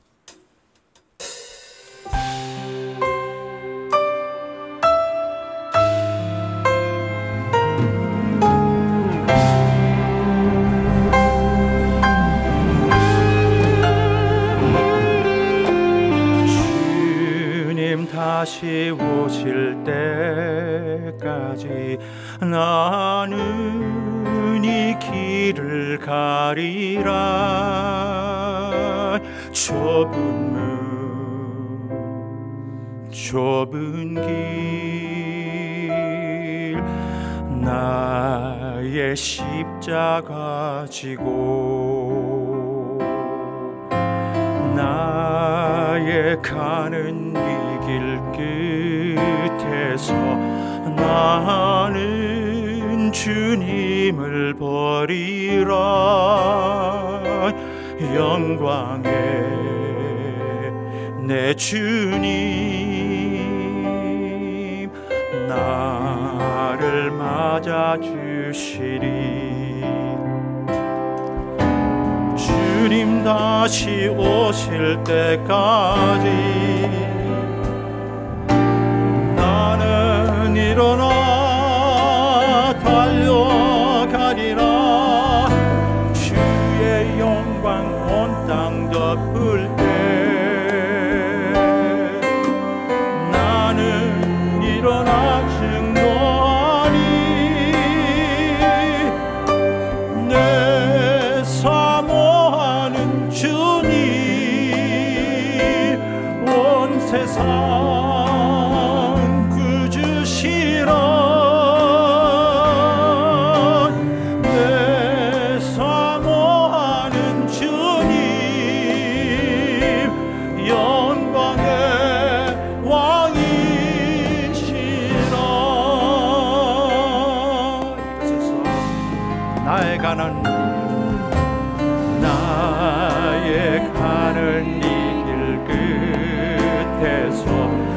다시 오실 때까지 나는 이 길을 가리라. 좁은 길 나의 십자가 지고 나의 가는 이 길 끝에서 나는 주님을 버리라. 영광의 내 주님 나를 맞아주시리. 주님 다시 오실 때까지 나는 일어나 달려가리라. 주의 영광 온 땅 덮을 때 나는 일어나 증거하리. 내 사모하는 주님 온 세상 나의 가는 이 길 끝에서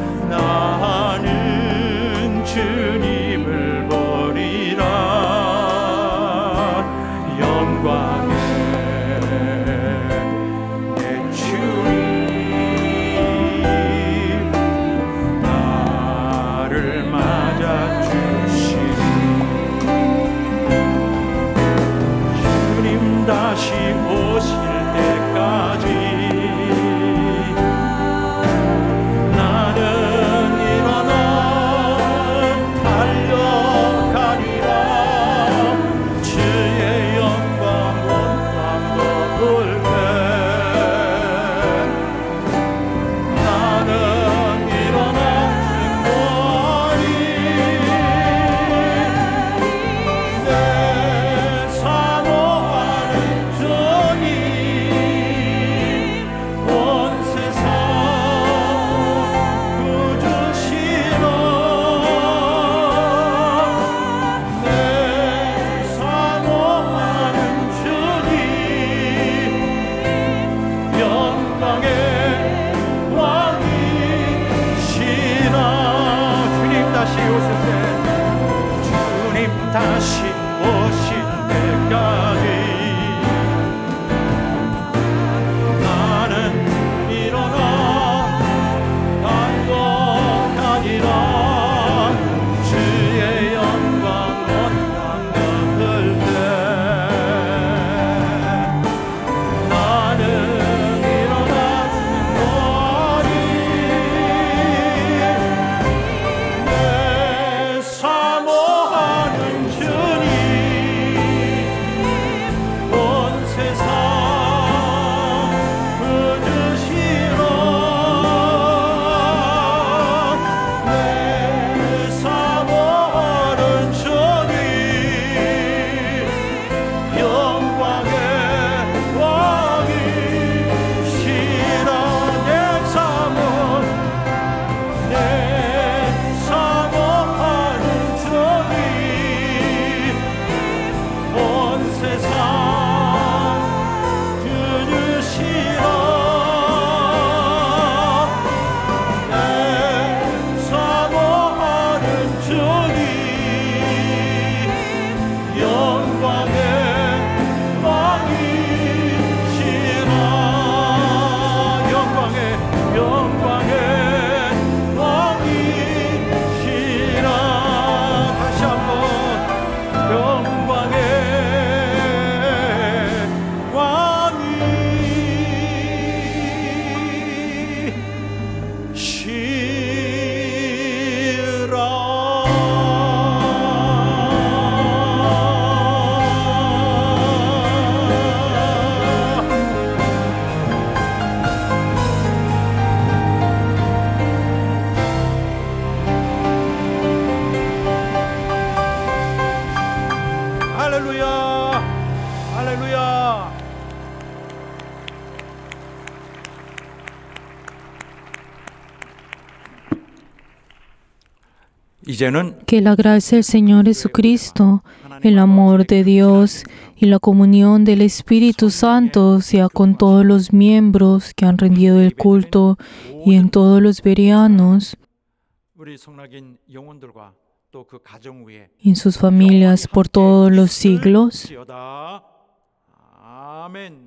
이제는 Que la gracia del Señor Jesucristo, el amor de Dios y la comunión del Espíritu Santo sea con todos los miembros que han rendido el culto y en todos los bereanos, 우리 성락인 영혼들과 또 그 가정 위에 y en sus familias por todos los siglos. 있을지어다. 아멘.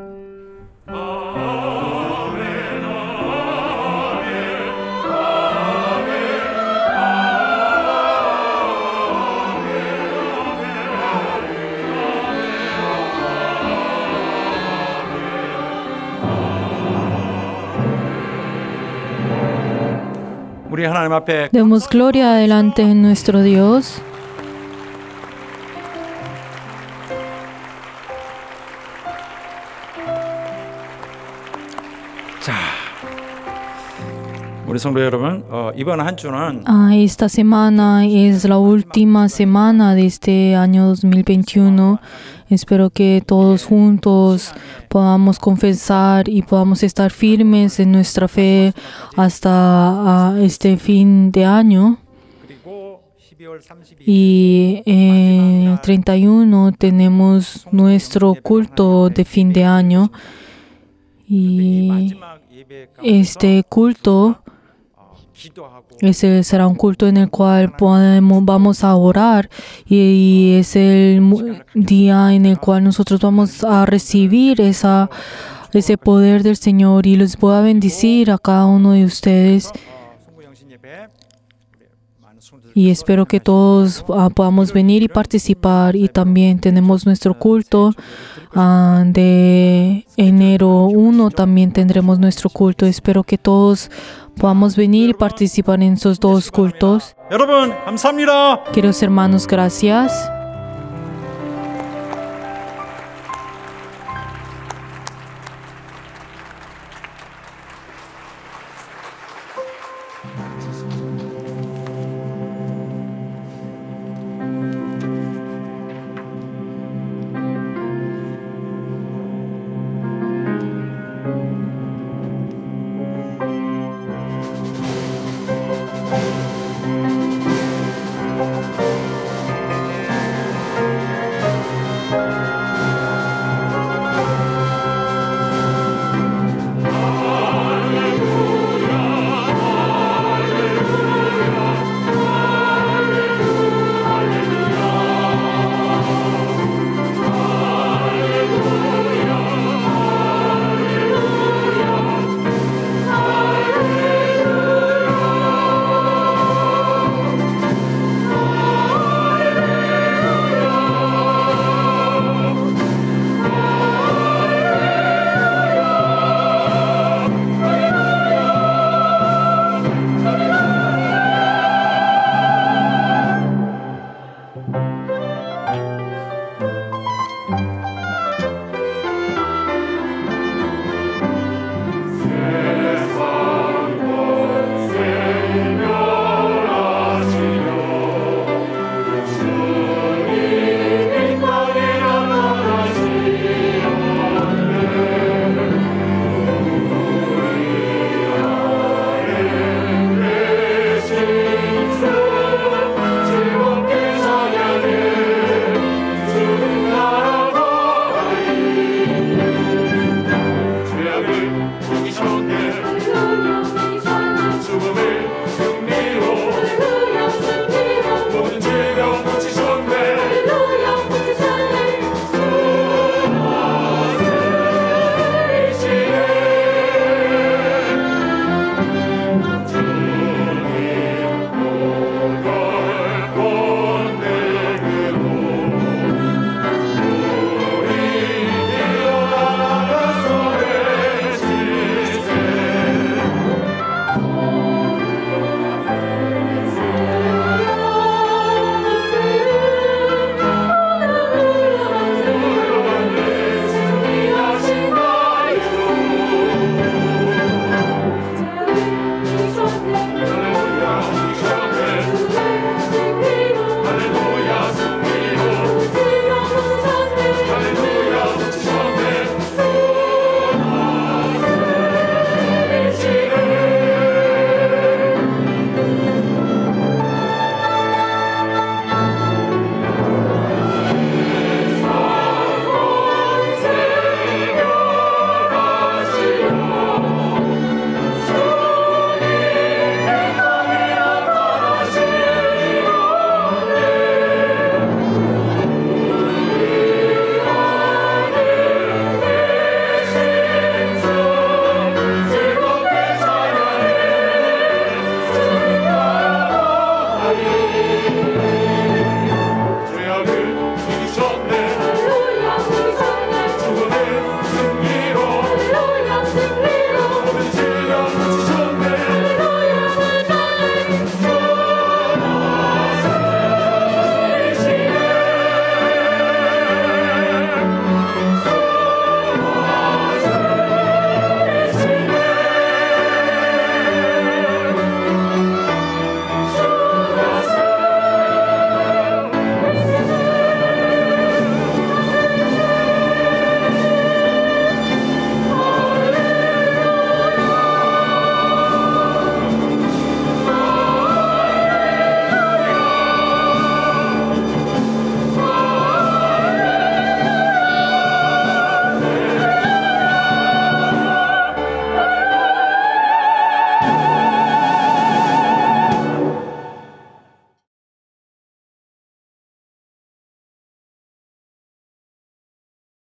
우리 하나님 앞에 Demos gloria delante de nuestro Dios. 자, 우리 성도 여러분, 이번 한 주는 Esta semana es la última semana de este año 2021. Espero que todos juntos podamos confesar y podamos estar firmes en nuestra fe hasta este fin de año. 그리고 12월 32일 Y el 31 tenemos nuestro culto de fin de año. Y 마지막 예배 este culto 기도하고 ese será un culto en el cual vamos a orar y es el día en el cual nosotros vamos a recibir ese poder del Señor y les voy a bendecir a cada uno de ustedes. 송구영신 예배 우리 많은 성도들 Y espero que todos podamos venir y participar. Y también tenemos nuestro culto de enero 1. También tendremos nuestro culto. Espero que todos podamos venir y participar en esos dos cultos. 여러분 감사합니다. Queridos hermanos, gracias.